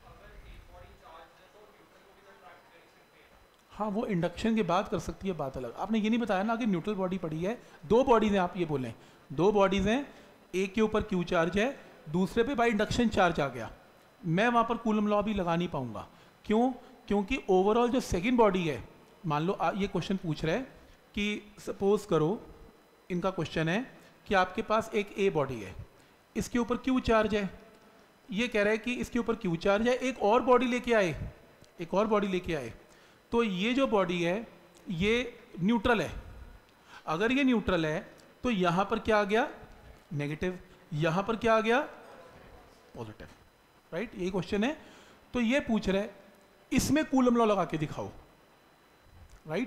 हाँ, वो इंडक्शन के बाद कर सकती है, बात अलग। आपने ये नहीं बताया ना कि न्यूट्रल बॉडी पड़ी है, 2 बॉडीज हैं, आप ये बोलें 2 बॉडीज हैं, एक के ऊपर क्यू चार्ज है, दूसरे पे बाय इंडक्शन चार्ज आ गया, मैं वहाँ पर कूलम लॉ भी लगा नहीं पाऊंगा। क्यों? क्योंकि ओवरऑल जो सेकंड बॉडी है, मान लो ये क्वेश्चन पूछ रहा है कि सपोज करो, इनका क्वेश्चन है कि आपके पास एक ए बॉडी है, इसके ऊपर क्यू चार्ज है, ये कह रहा है कि इसके ऊपर क्यू चार्ज है, एक और बॉडी लेके आए, एक और बॉडी लेके आए, तो ये जो बॉडी है ये न्यूट्रल है। अगर ये न्यूट्रल है तो यहाँ पर क्या आ गया, नेगेटिव, यहाँ पर क्या आ गया, पॉजिटिव, राइट। ये क्वेश्चन है। तो ये पूछ रहे इसमें कूलम लॉ लगा के दिखाओ, राइट।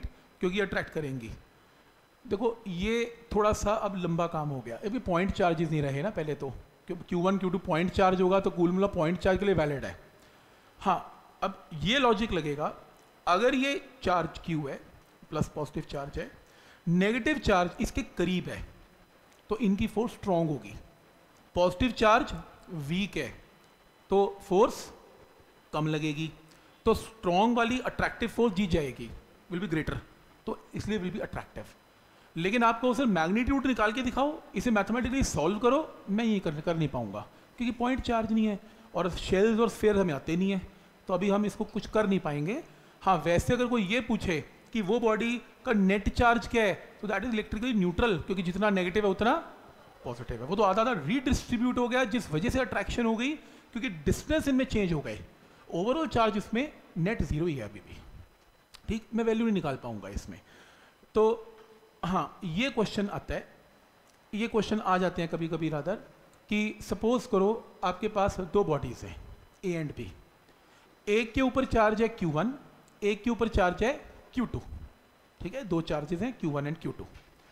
क्योंकि अट्रैक्ट करेंगी। देखो ये थोड़ा सा अब लंबा काम हो गया, अभी पॉइंट चार्जेस नहीं रहे ना पहले तो, Q1 Q2 पॉइंट चार्ज होगा तो कुल मिला पॉइंट चार्ज के लिए वैलिड है। हाँ अब ये लॉजिक लगेगा, अगर ये चार्ज Q है प्लस पॉजिटिव चार्ज है, नेगेटिव चार्ज इसके करीब है तो इनकी फोर्स स्ट्रांग होगी, पॉजिटिव चार्ज वीक है तो फोर्स कम लगेगी, तो स्ट्रांग वाली अट्रैक्टिव फोर्स जीत जाएगी, विल बी ग्रेटर, तो इसलिए विल बी अट्रैक्टिव। लेकिन आपको उसे मैग्नीट्यूड निकाल के दिखाओ, इसे मैथमेटिकली सॉल्व करो, मैं ये कर नहीं पाऊंगा क्योंकि पॉइंट चार्ज नहीं है और शेल्स और स्फीयर हमें आते नहीं है, तो अभी हम इसको कुछ कर नहीं पाएंगे। हाँ वैसे अगर कोई ये पूछे कि वो बॉडी का नेट चार्ज क्या है, तो दैट इज इलेक्ट्रिकली न्यूट्रल, क्योंकि जितना नेगेटिव है उतना पॉजिटिव है, वो तो आधा आधा रीडिस्ट्रीब्यूट हो गया, जिस वजह से अट्रैक्शन हो गई क्योंकि डिस्टेंस इनमें चेंज हो गए, ओवरऑल चार्ज इसमें नेट जीरो ही है अभी भी, ठीक, मैं वैल्यू नहीं निकाल पाऊंगा इसमें। तो हाँ ये क्वेश्चन आता है, ये क्वेश्चन आ जाते हैं कभी कभी रादर, कि सपोज करो आपके पास दो बॉडीज हैं ए एंड बी, एक के ऊपर चार्ज है Q1, एक के ऊपर चार्ज है Q2, ठीक है, दो चार्जेस हैं Q1 एंड Q2।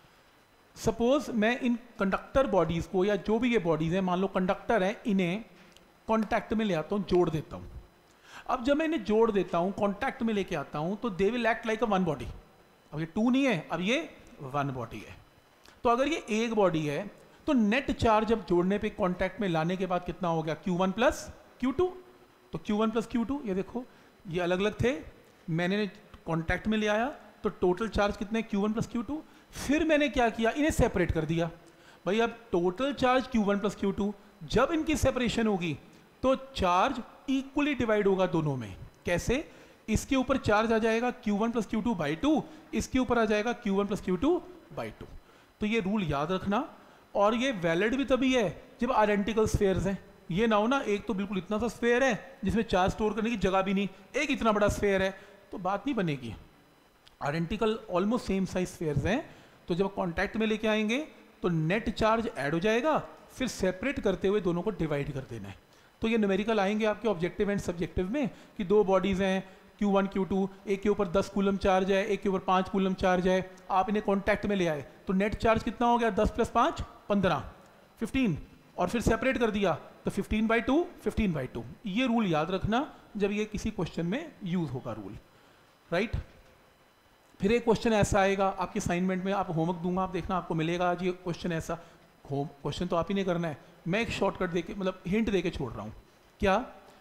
सपोज मैं इन कंडक्टर बॉडीज को, या जो भी ये बॉडीज हैं, मान लो कंडक्टर है, इन्हें कॉन्टैक्ट में ले आता हूँ, जोड़ देता हूँ। अब जब मैं इन्हें जोड़ देता हूँ, कॉन्टैक्ट में लेके आता हूँ, तो they will act like a one body. अब ये टू नहीं है, अब ये वन बॉडी है। तो अगर ये एक बॉडी है तो नेट चार्ज जब जोड़ने पे कांटेक्ट में लाने के बाद कितना हो गया, Q1 प्लस Q2। तो Q1 प्लस Q2, ये देखो ये अलग अलग थे, मैंने कांटेक्ट में ले आया तो टोटल चार्ज कितने, Q1 प्लस Q2। फिर मैंने क्या किया, इन्हें सेपरेट कर दिया। भाई अब total charge Q1 plus Q2, जब इनकी सेपरेशन होगी तो चार्ज इक्वली डिवाइड होगा दोनों में। कैसे, इसके ऊपर चार्ज आ जाएगा Q1 प्लस Q2 बाई 2, इसके ऊपर आ जाएगा Q1 प्लस Q2 बाई 2। तो ये रूल याद रखना, और ये वैलिड भी तभी है जब आइडेंटिकल स्फेयर्स हैं। ये ना हो ना, एक तो बिल्कुल इतना सा स्फेयर है जिसमें चार्ज स्टोर करने की जगह भी नहीं, एक इतना बड़ा स्फेयर है, तो बात नहीं बनेगी। Identical almost same size spheres हैं, तो जब कॉन्टैक्ट में लेके आएंगे तो नेट चार्ज ऐड हो जाएगा, फिर सेपरेट करते हुए दोनों को डिवाइड कर देना है। तो ये न्यूमेरिकल आएंगे आपके ऑब्जेक्टिव एंड सब्जेक्टिव में कि दो बॉडीज हैं Q1 Q2, एक के ऊपर 10 कूलम चार्ज है, एक के ऊपर 5 कूलम चार्ज है, आप इन्हें कॉन्टैक्ट में ले आए तो नेट चार्ज कितना हो गया, 10 प्लस 5 15 15, और फिर सेपरेट कर दिया तो 15/2 15/2। ये रूल याद रखना जब ये किसी क्वेश्चन में यूज होगा रूल, राइट। फिर एक क्वेश्चन ऐसा आएगा आपके असाइनमेंट में, आप होमवर्क दूंगा, आप देखना आपको मिलेगा आज ये क्वेश्चन ऐसा। होम क्वेश्चन तो आप ही नहीं करना है, मैं एक शॉर्टकट देके, मतलब हिंट देके छोड़ रहा हूँ। क्या,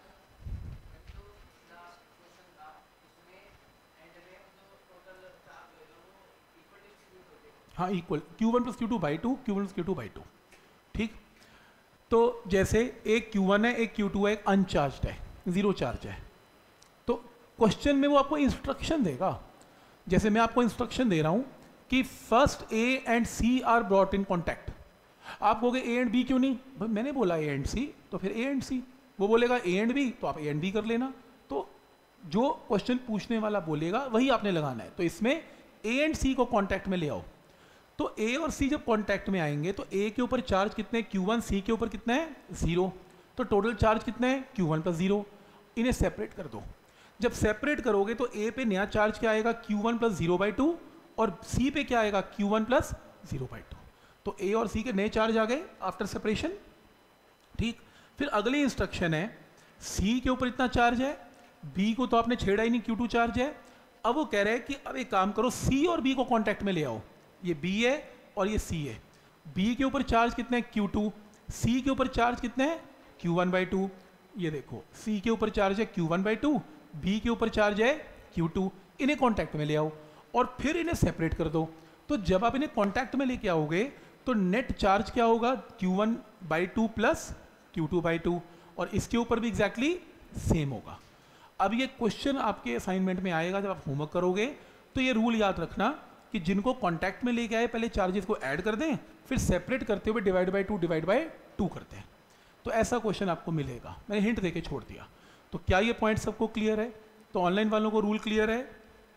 हाँ equal, Q1 plus Q2 by 2, Q1 plus Q2 by 2, ठीक। तो जैसे एक Q1 है, एक Q2 है, एक अनचार्ज है, जीरो चार्ज है, तो क्वेश्चन में वो आपको इंस्ट्रक्शन देगा। जैसे मैं आपको इंस्ट्रक्शन दे रहा हूं कि first A and C are brought in contact, आप कहोगे A एंड B क्यों नहीं, भाई मैंने बोला A एंड C, तो फिर A एंड C, वो बोलेगा A एंड B, तो आप A एंड B कर लेना। तो जो क्वेश्चन पूछने वाला बोलेगा वही आपने लगाना है। तो इसमें A एंड C को कॉन्टैक्ट में ले आओ, तो A और C जब कॉन्टैक्ट में आएंगे तो A के ऊपर चार्ज कितने, Q1, C के ऊपर कितना है 0, तो टोटल चार्ज कितना है Q1 प्लस 0। इन्हें सेपरेट कर दो, जब सेपरेट करोगे तो A पे नया चार्ज क्या आएगा, Q1 प्लस 0/2, और C पे क्या आएगा, Q1 प्लस 0/2। तो A और C के नए चार्ज आ गए आफ्टर सेपरेशन, ठीक। फिर अगली इंस्ट्रक्शन है, C के ऊपर इतना चार्ज है, B को तो आपने छेड़ा ही नहीं, Q2 चार्ज है। अब वो कह रहे हैं कि अब एक काम करो, C और B को कॉन्टैक्ट में ले आओ, ये B है और ये C है। B के ऊपर चार्ज कितने हैं, Q2, C के ऊपर चार्ज कितने हैं, Q1/2। ये देखो C के ऊपर चार्ज है Q1/2, B के ऊपर चार्ज है Q2। इन्हें कांटेक्ट में ले आओ और फिर इन्हें सेपरेट कर दो। तो जब आप इन्हें कांटेक्ट में लेके आओगे तो नेट चार्ज क्या होगा, Q1/2 प्लस Q2/2, और इसके ऊपर भी एग्जैक्टली सेम होगा। अब ये क्वेश्चन आपके असाइनमेंट में आएगा जब आप होमवर्क करोगे, तो ये रूल याद रखना कि जिनको कांटेक्ट में लेके आए पहले चार्जेस को ऐड कर दें, फिर सेपरेट करते हुए डिवाइड बाय टू करते हैं। तो ऐसा क्वेश्चन आपको मिलेगा, मैंने हिंट देके छोड़ दिया। तो क्या ये पॉइंट सबको क्लियर है? तो ऑनलाइन वालों को रूल क्लियर है?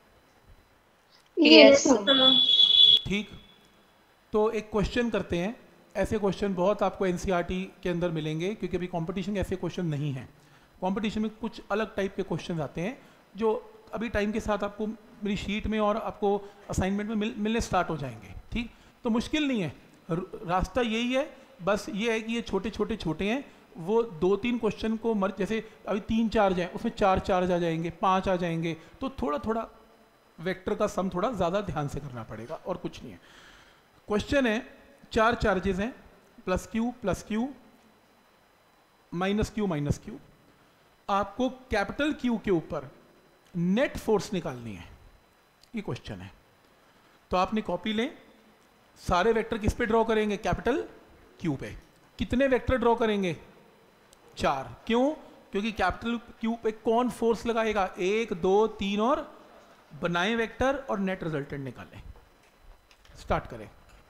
यस ठीक। तो एक क्वेश्चन करते हैं, ऐसे क्वेश्चन बहुत आपको एनसीईआरटी के अंदर मिलेंगे, क्योंकि अभी कंपटीशन के ऐसे क्वेश्चन नहीं हैं। कंपटीशन में कुछ अलग टाइप के क्वेश्चन आते हैं जो अभी टाइम के साथ आपको मेरी शीट में और आपको असाइनमेंट में मिलने स्टार्ट हो जाएंगे, ठीक। तो मुश्किल नहीं है, रास्ता यही है, बस ये है कि ये छोटे छोटे छोटे हैं, वो 2-3 क्वेश्चन को जैसे अभी 3 चार्ज हैं, उसमें 4 चार्ज आ जाएंगे, 5 आ जाएंगे, तो थोड़ा थोड़ा वेक्टर का सम थोड़ा ज़्यादा ध्यान से करना पड़ेगा, और कुछ नहीं है। क्वेश्चन है 4 चार्जेस हैं, प्लस क्यू माइनस क्यू, आपको कैपिटल क्यू के ऊपर नेट फोर्स निकालनी है, ये क्वेश्चन है। तो आपने कॉपी लें, सारे वेक्टर किस पे ड्रॉ करेंगे? कैपिटल क्यू पे। कितने वेक्टर ड्रॉ करेंगे? 4। क्यों? क्योंकि कैपिटल क्यू पे कौन फोर्स लगाएगा? 1 2 3 और बनाएं वेक्टर और नेट रिजल्टेंट निकालें। स्टार्ट करें।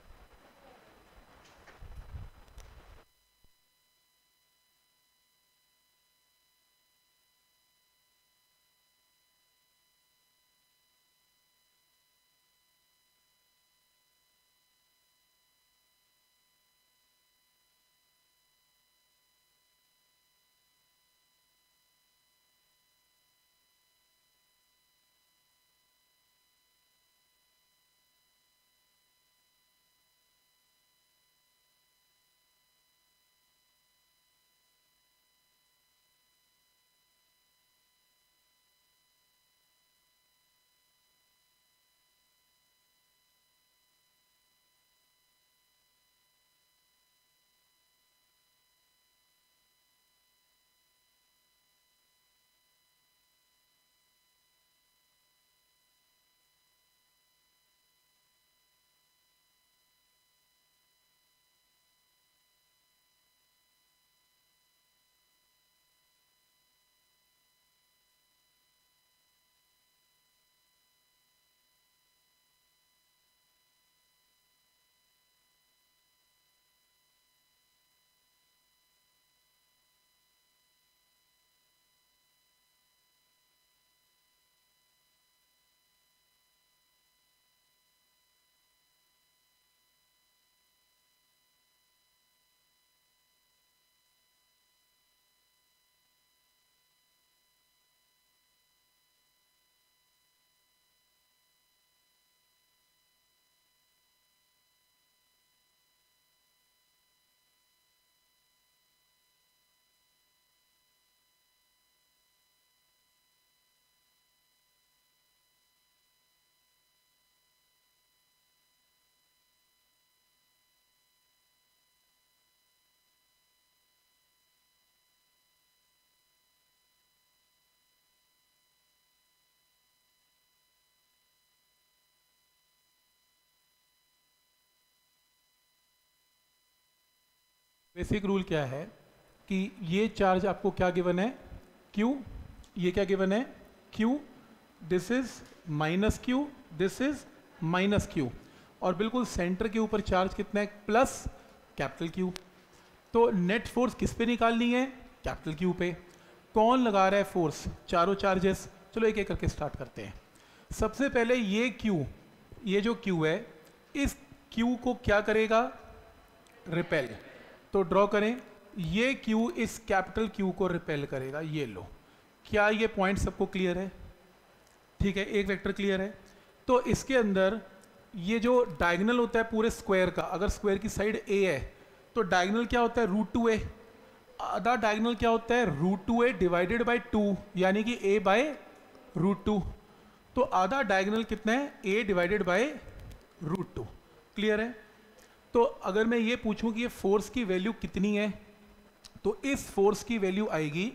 बेसिक रूल क्या है कि ये चार्ज आपको क्या गिवन है? Q। ये क्या गिवन है? Q। This is minus Q, this is minus Q, और बिल्कुल सेंटर के ऊपर चार्ज कितना है? Plus capital Q। तो नेट फोर्स किस पे निकालनी है? कैपिटल Q पे। कौन लगा रहा है फोर्स? चारों चार्जेस। चलो एक एक करके स्टार्ट करते हैं। सबसे पहले ये Q, ये जो Q है, इस Q को क्या करेगा? रिपेल। तो ड्रॉ करें, ये Q इस कैपिटल Q को रिपेल करेगा, ये लो। क्या ये पॉइंट सबको क्लियर है? ठीक है, एक वेक्टर क्लियर है। तो इसके अंदर ये जो डायगोनल होता है पूरे स्क्वायर का, अगर स्क्वायर की साइड A है तो डायगोनल क्या होता है? √2a। आधा डायगोनल क्या होता है? √2a डिवाइडेड बाय 2, यानी कि a बाय √2। तो आधा डायगोनल कितना है? a divided by √2। क्लियर है? तो अगर मैं ये पूछूं कि ये फोर्स की वैल्यू कितनी है, तो इस फोर्स की वैल्यू आएगी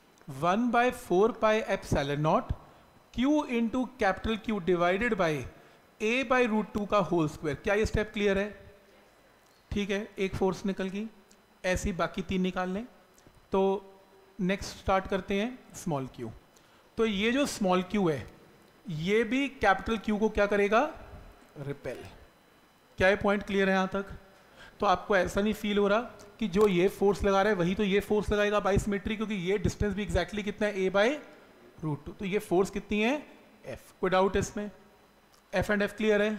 1/4 pi epsilon not Q into capital Q divided by a by √2 का होल स्क्वायर। क्या ये स्टेप क्लियर है? ठीक है, एक फोर्स निकल गई, ऐसी बाकी 3 निकाल लें। तो नेक्स्ट स्टार्ट करते हैं स्मॉल q। तो ये जो स्मॉल q है, ये भी कैपिटल Q को क्या करेगा? रिपेल। क्या ये पॉइंट क्लियर है यहाँ तक? तो आपको ऐसा नहीं फील हो रहा कि जो ये फोर्स लगा रहा है वही तो ये फोर्स लगाएगा बाई सिमेट्री, क्योंकि ये डिस्टेंस भी एग्जैक्टली कितना है? a by √2। तो ये फोर्स कितनी है? F। कोई डाउट है इसमें? F एंड F क्लियर है?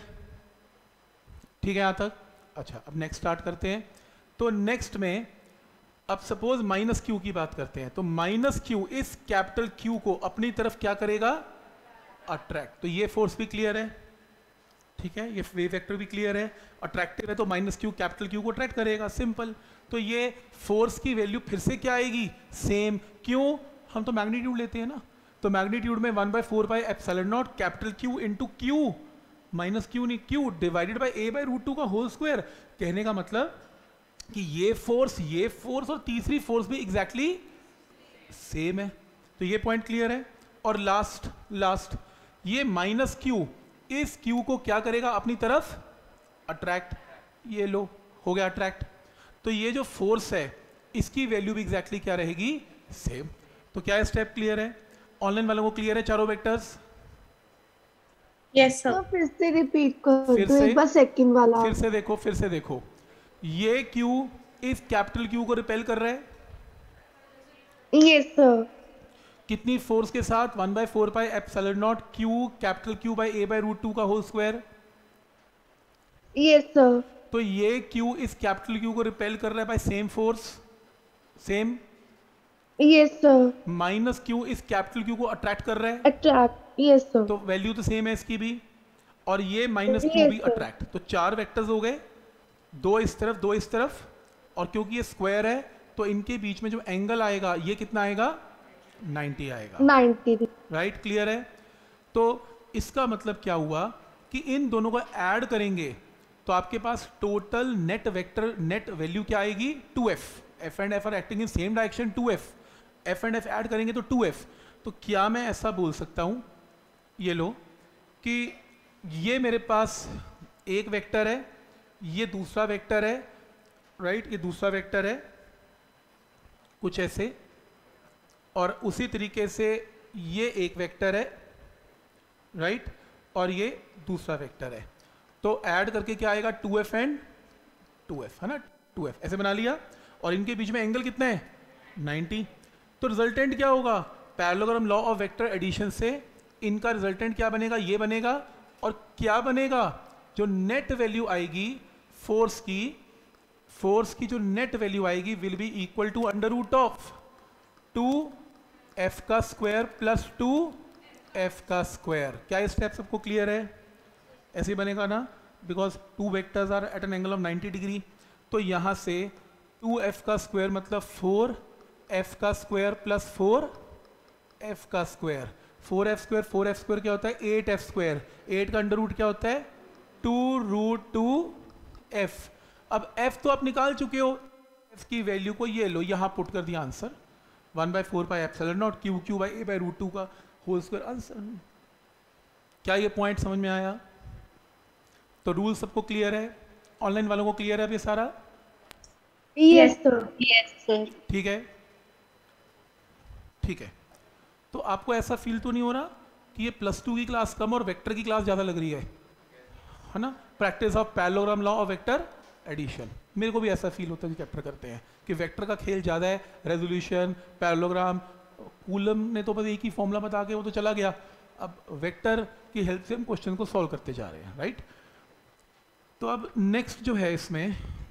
ठीक है यहाँ तक? अच्छा, अब नेक्स्ट स्टार्ट करते हैं। तो नेक्स्ट में अब सपोज माइनस Q की बात करते हैं। तो माइनस Q इस कैपिटल Q को अपनी तरफ क्या करेगा? अट्रैक्ट। तो ये फोर्स भी क्लियर है, ठीक है, ये वेव वेक्टर भी क्लियर है। अट्रैक्टिव है तो माइनस क्यू कैपिटल क्यू को अट्रैक्ट करेगा, सिंपल। तो ये फोर्स की वैल्यू फिर से क्या आएगी, सेम। क्यों, हम तो मैग्नीट्यूड लेते हैं ना, तो मैग्नीट्यूड में 1/4πε0 capital Q into Q, minus Q नहीं, क्यू डिवाइडेड बाई a/√2 का होल स्क्वायर। कहने का मतलब कि ये फोर्स और तीसरी फोर्स भी एग्जैक्टली सेम है। तो ये पॉइंट क्लियर है। और लास्ट ये माइनस क्यू इस क्यू को क्या करेगा, अपनी तरफ अट्रैक्ट। ये लो, हो गया अट्रैक्ट। तो ये जो फोर्स है इसकी वैल्यू भी एग्जैक्टली क्या रहेगी, सेम। तो क्या स्टेप क्लियर है, ऑनलाइन वालों को क्लियर है चारों वेक्टर्स? यस तो सर। फिर से रिपीट कर फिर दो से? एक बार सेकंड वाला। फिर से देखो, ये क्यू इस कैपिटल क्यू को रिपेल कर रहा है, यस सर। कितनी फोर्स के साथ, 1/4πε0 Q capital Q by a/√2 का होल स्क्वायर। Yes sir. तो ये क्यू इस कैपिटल क्यू को रिपेल कर रहा है by same force, same. Yes sir. Minus Q इस कैपिटल क्यू को अट्रैक्ट कर रहा है, अट्रैक्ट। Yes sir. तो वैल्यू तो सेम है इसकी भी। और ये माइनस क्यू Yes, भी sir. अट्रैक्ट। तो 4 वेक्टर्स हो गए, 2 इस तरफ 2 इस तरफ। और क्योंकि ये स्क्वायर है तो इनके बीच में जो एंगल आएगा ये कितना आएगा, 90 आएगा। 90। राइट, क्लियर है। तो इसका मतलब क्या हुआ कि इन दोनों को ऐड करेंगे तो आपके पास total net vector net value क्या आएगी, 2f। F and F are acting in same direction, 2f। F and F add करेंगे तो 2f। तो क्या मैं ऐसा बोल सकता हूं, ये लो, कि ये मेरे पास एक वेक्टर है, ये दूसरा वेक्टर है, राइट, ये दूसरा वेक्टर है कुछ ऐसे, और उसी तरीके से ये एक वेक्टर है, राइट, और ये दूसरा वेक्टर है। तो ऐड करके क्या आएगा, 2f एंड 2f, है ना, 2f ऐसे बना लिया। और इनके बीच में एंगल कितना है, 90। तो रिजल्टेंट क्या होगा, parallelogram law of vector addition से इनका रिजल्टेंट क्या बनेगा, ये बनेगा। और क्या बनेगा, जो नेट वैल्यू आएगी फोर्स की जो नेट वैल्यू आएगी will be equal to √2f का स्क्वायर प्लस 2f का स्क्वायर। क्या ये स्टेप सबको क्लियर है, ऐसे बनेगा ना, because 2 vectors are at an angle of 90 degree. तो यहां से 2f का स्क्वायर मतलब 4f का स्क्वायर प्लस 4f का स्क्वायर। 4f स्क्वायर क्या होता है, 8f स्क्वायर। 8 का अंडर रूट क्या होता है, 2√2f। अब f तो आप निकाल चुके हो, f की वैल्यू को ये लो, यहां पुट कर दिया आंसर, 1/4πε0 क्यू बाई a/√2 का होल स्क्वायर आंसर। क्या ये पॉइंट समझ में आया? तो रूल सबको क्लियर है, ऑनलाइन वालों को क्लियर है अब ये सारा? Yes sir. Yes sir. ठीक है, ठीक है। तो आपको ऐसा फील तो नहीं हो रहा कि ये +2 की क्लास कम और वेक्टर की क्लास ज़्यादा लग रही है ना? Practice of parallelogram law of vector addition. मेरे को भी ऐसा फील होता है कि चैप्टर करते हैं कि वेक्टर का खेल ज़्यादा है, रेजोल्यूशन, पैरेललोग्राम। कूलम ने तो बस एक ही फॉर्मूला बता के वो तो चला गया, अब वेक्टर की हेल्प से हम क्वेश्चन को सॉल्व करते जा रहे हैं, राइट। तो अब नेक्स्ट जो है इसमें,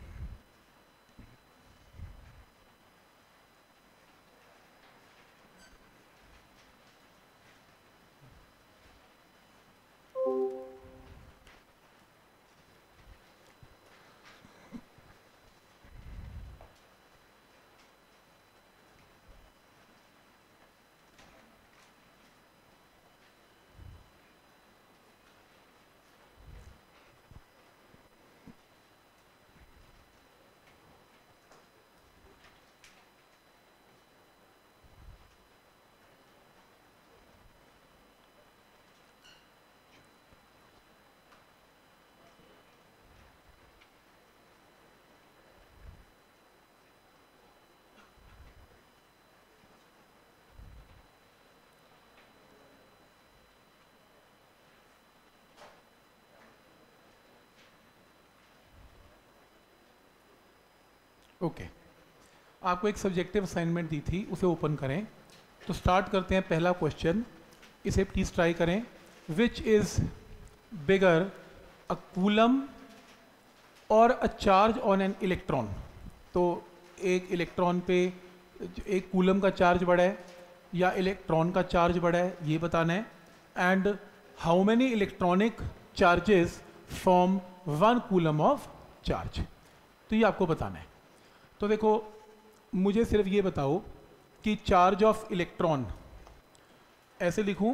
ओके, आपको एक सब्जेक्टिव असाइनमेंट दी थी, उसे ओपन करें। तो स्टार्ट करते हैं, पहला क्वेश्चन, इसे प्लीज ट्राई करें। Which is bigger uh coulomb और uh charge on an electron. तो एक इलेक्ट्रॉन पे एक कूलम का चार्ज बड़ा है या इलेक्ट्रॉन का चार्ज बड़ा है, ये बताना है। And how many electronic charges form 1 coulomb of charge. तो ये आपको बताना है। तो देखो, मुझे सिर्फ ये बताओ कि चार्ज ऑफ इलेक्ट्रॉन, ऐसे लिखूं,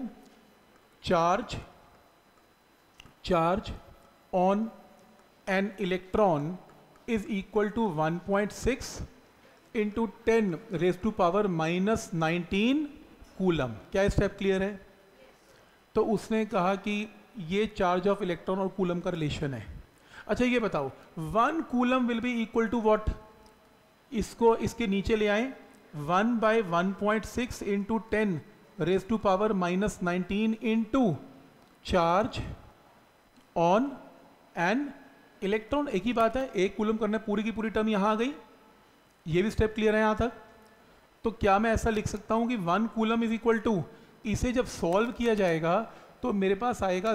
charge on an electron is equal to 1.6 into 10 raise to power -19 coulomb. क्या स्टेप क्लियर है? तो उसने कहा कि ये चार्ज ऑफ इलेक्ट्रॉन और कूलम का रिलेशन है। अच्छा ये बताओ, 1 coulomb will be equal to what? इसको इसके नीचे ले आए, 1/1.6 into 10 raise to power -19 into charge on an electron. एक ही बात है, एक कूलम करना, पूरी की पूरी टर्म यहाँ आ गई। ये भी स्टेप क्लियर है यहाँ तक? तो क्या मैं ऐसा लिख सकता हूँ कि 1 कूलम इज इक्वल टू, इसे जब सॉल्व किया जाएगा तो मेरे पास आएगा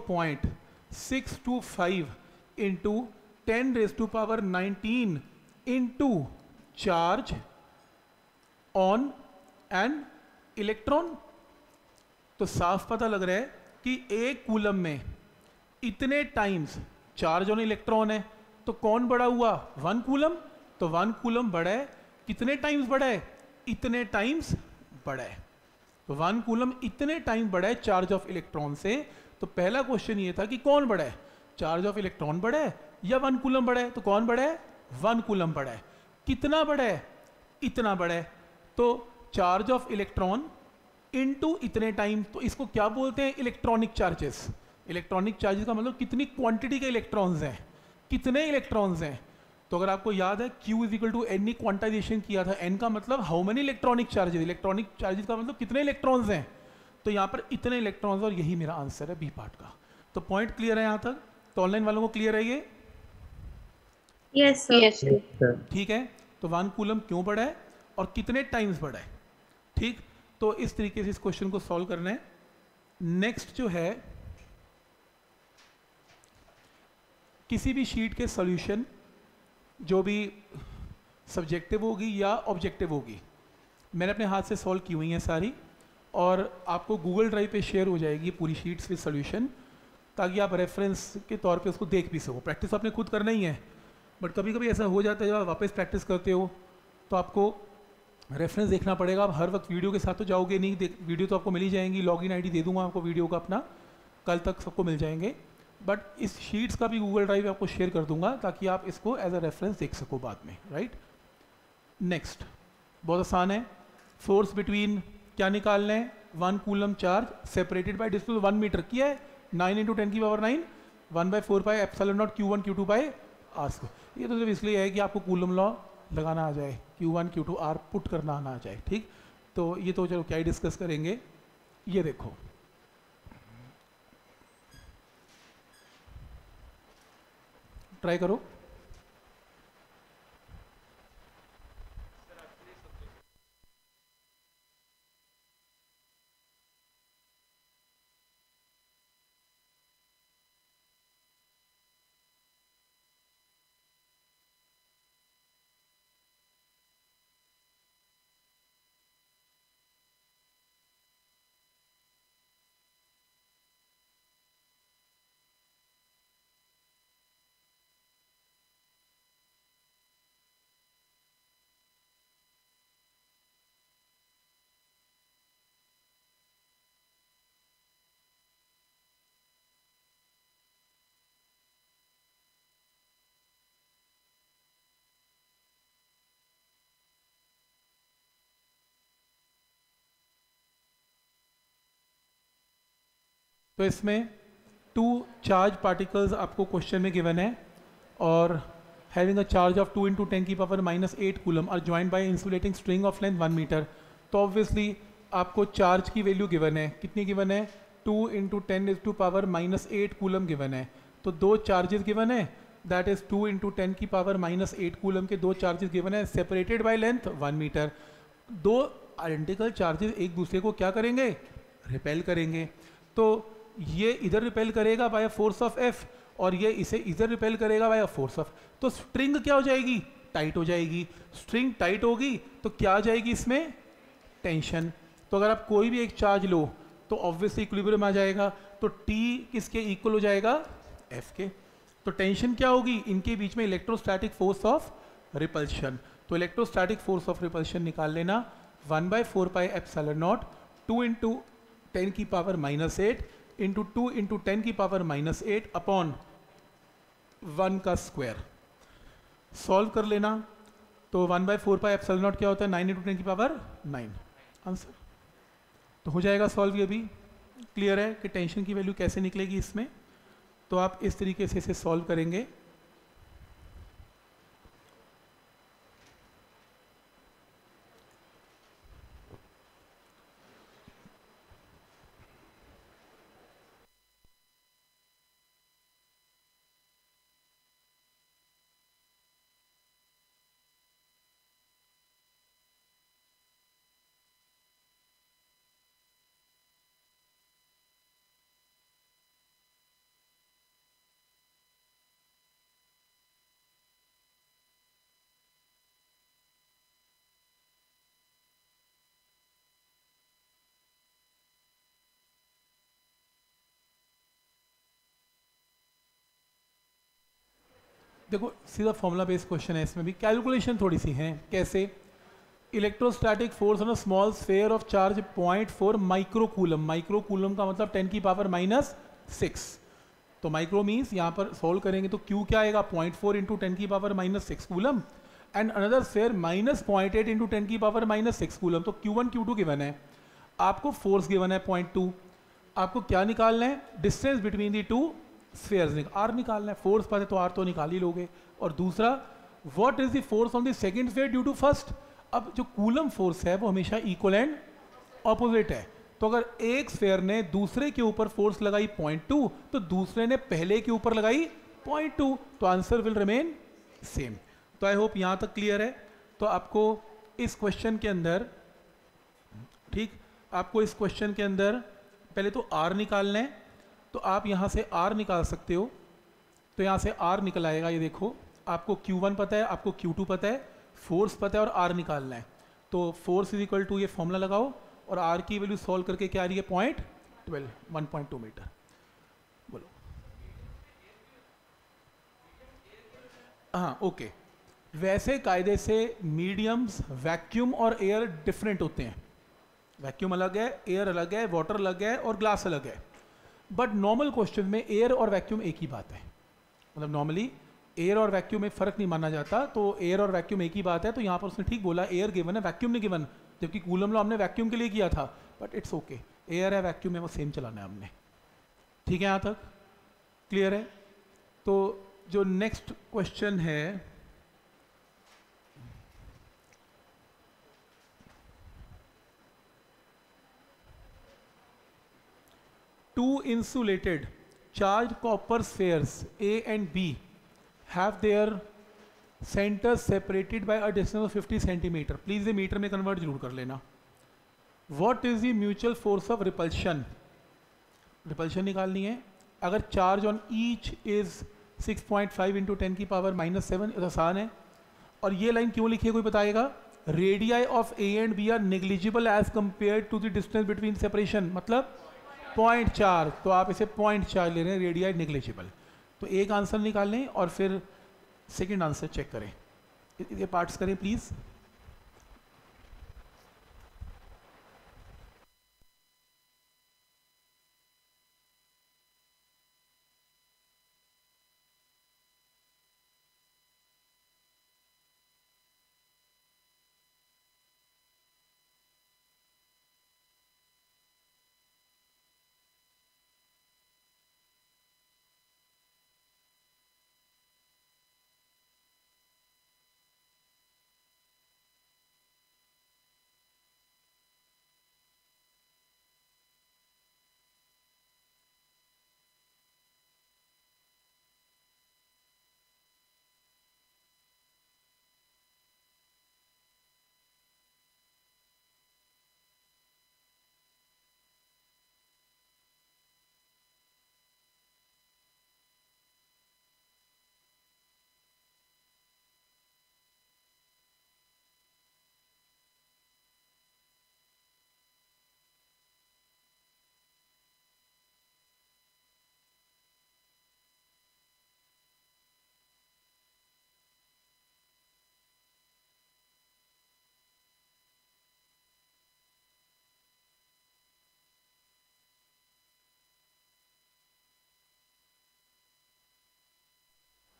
0.625 into 10 raise to power 19 into charge on an electron. तो साफ पता लग रहा है कि एक कूलम में इतने टाइम्स चार्ज ऑन इलेक्ट्रॉन है, तो कौन बड़ा हुआ? 1 कूलम। तो 1 कूलम बड़ा है, कितने टाइम्स बड़ा है? इतने टाइम्स बड़ा है। तो 1 कूलम इतने टाइम बड़ा है चार्ज ऑफ इलेक्ट्रॉन से। तो पहला क्वेश्चन ये था कि कौन बड़ा है, चार्ज ऑफ इलेक्ट्रॉन बड़ा है या 1 कूलम बड़ा है? तो कौन बड़ा है? 1 कूलम बड़ा है। कितना बड़ा है? इतना बड़ा है। तो चार्ज ऑफ इलेक्ट्रॉन इनटू इतने टाइम, तो इसको क्या बोलते हैं? Electronic charges. इलेक्ट्रॉनिक चार्जेस का मतलब कितनी क्वांटिटी के इलेक्ट्रॉन्स हैं, कितने इलेक्ट्रॉन्स हैं। तो अगर आपको याद है Q is equal to n quantization किया था, एन का मतलब how many electronic charges, electronic charges का मतलब कितने इलेक्ट्रॉन्स हैं। तो यहाँ पर इतने इलेक्ट्रॉन्स, और यही मेरा आंसर है बी पार्ट का। तो पॉइंट क्लियर है यहाँ तक? तो ऑनलाइन वालों को क्लियर है ये? Yes, sir. Yes, sir. ठीक है। तो 1 कूलम क्यों बड़ा है और कितने टाइम्स बड़ा है। ठीक, तो इस तरीके से इस क्वेश्चन को सॉल्व करना है। नेक्स्ट जो है, किसी भी शीट के सॉल्यूशन जो भी सब्जेक्टिव होगी या ऑब्जेक्टिव होगी, मैंने अपने हाथ से सॉल्व की हुई हैं सारी, और आपको गूगल ड्राइव पे शेयर हो जाएगी पूरी शीट्स विद सॉल्यूशन, ताकि आप रेफरेंस के तौर पे उसको देख भी सको। प्रैक्टिस आपने खुद करना ही है, बट कभी कभी ऐसा हो जाता है जब आप वापस प्रैक्टिस करते हो तो आपको रेफरेंस देखना पड़ेगा। आप हर वक्त वीडियो के साथ तो जाओगे नहीं, वीडियो तो आपको मिल ही जाएंगी, लॉगिन आईडी दे दूंगा आपको वीडियो का अपना, कल तक सबको मिल जाएंगे। बट इस शीट्स का भी गूगल ड्राइव आपको शेयर कर दूंगा ताकि आप इसको एज अ रेफरेंस देख सको बाद में, राइट। नेक्स्ट बहुत आसान है, फोर्स बिटवीन क्या निकालना है? 1 coulomb charge separated by distance 1 metre किया है, 9 इंटू 10 की power 9, 1/4 pi epsilon not Q1 Q2 by R square. ये तो सिर्फ इसलिए है कि आपको कूलम लॉ लगाना आ जाए, Q1 Q2 R पुट करना आना आ जाए। ठीक, तो ये तो चलो क्या ही डिस्कस करेंगे। ये देखो, ट्राई करो। तो इसमें 2 चार्ज पार्टिकल्स आपको क्वेश्चन में गिवन है, और having a charge of 2 into 10 की power -8 coulomb are joined by insulating string of length 1 metre. तो ऑब्वियसली आपको चार्ज की वैल्यू गिवन है, कितनी गिवन है? 2 into 10 to power -8 coulomb given है। तो 2 चार्जेस गिवन है, दैट इज 2 इंटू 10 की पावर -8 कूलम के 2 चार्जेस गिवन है, separated by length 1 metre. 2 identical charges एक दूसरे को क्या करेंगे? रिपेल करेंगे। तो ये इधर रिपेल करेगा बाय फोर्स ऑफ F, और ये इसे इधर रिपेल करेगा बाय फोर्स ऑफ, तो स्ट्रिंग क्या हो जाएगी? टाइट हो जाएगी। स्ट्रिंग टाइट होगी तो क्या आ जाएगी इसमें? टेंशन। तो अगर आप कोई भी एक चार्ज लो, तो ऑब्वियसली इक्विलिब्रियम आ जाएगा, तो T किसके इक्वल हो जाएगा, F के। तो टेंशन क्या होगी, इनके बीच में इलेक्ट्रोस्टैटिक फोर्स ऑफ रिपल्शन। तो इलेक्ट्रोस्टैटिक फोर्स ऑफ रिपल्शन निकाल लेना, 1/4 पाई एप्सिलॉन नॉट 2 इंटू 10 की पावर -8 इंटू 2 इंटू 10 की पावर -8 अपॉन 1 का स्क्वायर। सॉल्व कर लेना, तो 1/4 पाई एप्सिलॉन नॉट क्या होता है, 9 इंटू 10 की पावर 9 आंसर। तो हो जाएगा सॉल्व। ये भी क्लियर है कि टेंशन की वैल्यू कैसे निकलेगी इसमें। तो आप इस तरीके से इसे सॉल्व करेंगे। देखो सीधा फॉर्मूला बेस्ड क्वेश्चन है, इसमें भी कैलकुलेशन थोड़ी सी है। कैसे, electrostatic force on a small sphere of charge 0.4 microcoulomb. Microcoulomb का मतलब 10 की पावर -6। तो माइक्रो मीन्स यहाँ पर सोल्व करेंगे तो Q क्या आएगा, 0.4 इंटू 10 की power -6 coulomb, and another sphere -0.8 into 10 की पावर -6 कूलम। तो Q1 Q2 गिवन है, आपको फोर्स गिवन है 0.2, आपको क्या निकालना है, distance between the two spheres r निकालना है। फोर्स पता है तो आर तो निकाल ही लोगे। और दूसरा, what is the force on the second sphere due to first. अब जो कूलम फोर्स है वो हमेशा इक्वल एंड ऑपोजिट है। तो अगर एक स्फेयर ने दूसरे के ऊपर फोर्स लगाई 0.2 तो दूसरे ने पहले के ऊपर लगाई 0.2, तो आंसर विल रिमेन सेम। तो आई होप यहां तक क्लियर है। तो आपको इस क्वेश्चन के अंदर, ठीक, आपको इस क्वेश्चन के अंदर पहले तो आर निकालना है। तो आप यहां से आर निकाल सकते हो। तो यहां से आर निकल आएगा, ये देखो, आपको Q1 पता है, आपको Q2 पता है, फोर्स पता है और आर निकालना है। तो फोर्स इज इक्वल टू, ये फॉर्मूला लगाओ और आर की वैल्यू सॉल्व करके क्या आ रही है, 0.12, 1.2 मीटर। बोलो। हाँ ओके। वैसे कायदे से मीडियम्स, वैक्यूम और एयर डिफरेंट होते हैं। वैक्यूम अलग है, एयर अलग है, वाटर अलग है और ग्लास अलग है। बट नॉर्मल क्वेश्चन में एयर और वैक्यूम एक ही बात है। मतलब नॉर्मली एयर और वैक्यूम में फ़र्क नहीं माना जाता। तो एयर और वैक्यूम एक ही बात है। तो यहाँ पर उसने ठीक बोला, एयर गिवन है, वैक्यूम नहीं गिवन, जबकि कूलम लॉ हमने वैक्यूम के लिए किया था। बट इट्स ओके, एयर है वैक्यूम है वो सेम चलाना है हमने। ठीक है, यहाँ तक क्लियर है। तो जो नेक्स्ट क्वेश्चन है, two insulated charged copper spheres A and B have their centers separated by a distance of 50 centimeter. Please ये मीटर में कन्वर्ट जरूर कर लेना। What is the mutual force of repulsion? Repulsion निकालनी है। अगर charge on each is 6.5 into 10 की power -7, आसान है। और ये लाइन क्यों लिखी है कोई बताएगा? Radii of A and B are negligible as compare to the distance between separation, मतलब 0.4। तो आप इसे 0.4 ले रहे हैं, रेडियाई नेग्लिजिबल। तो एक आंसर निकाल लें और फिर सेकेंड आंसर चेक करें। ये पार्ट्स करें please.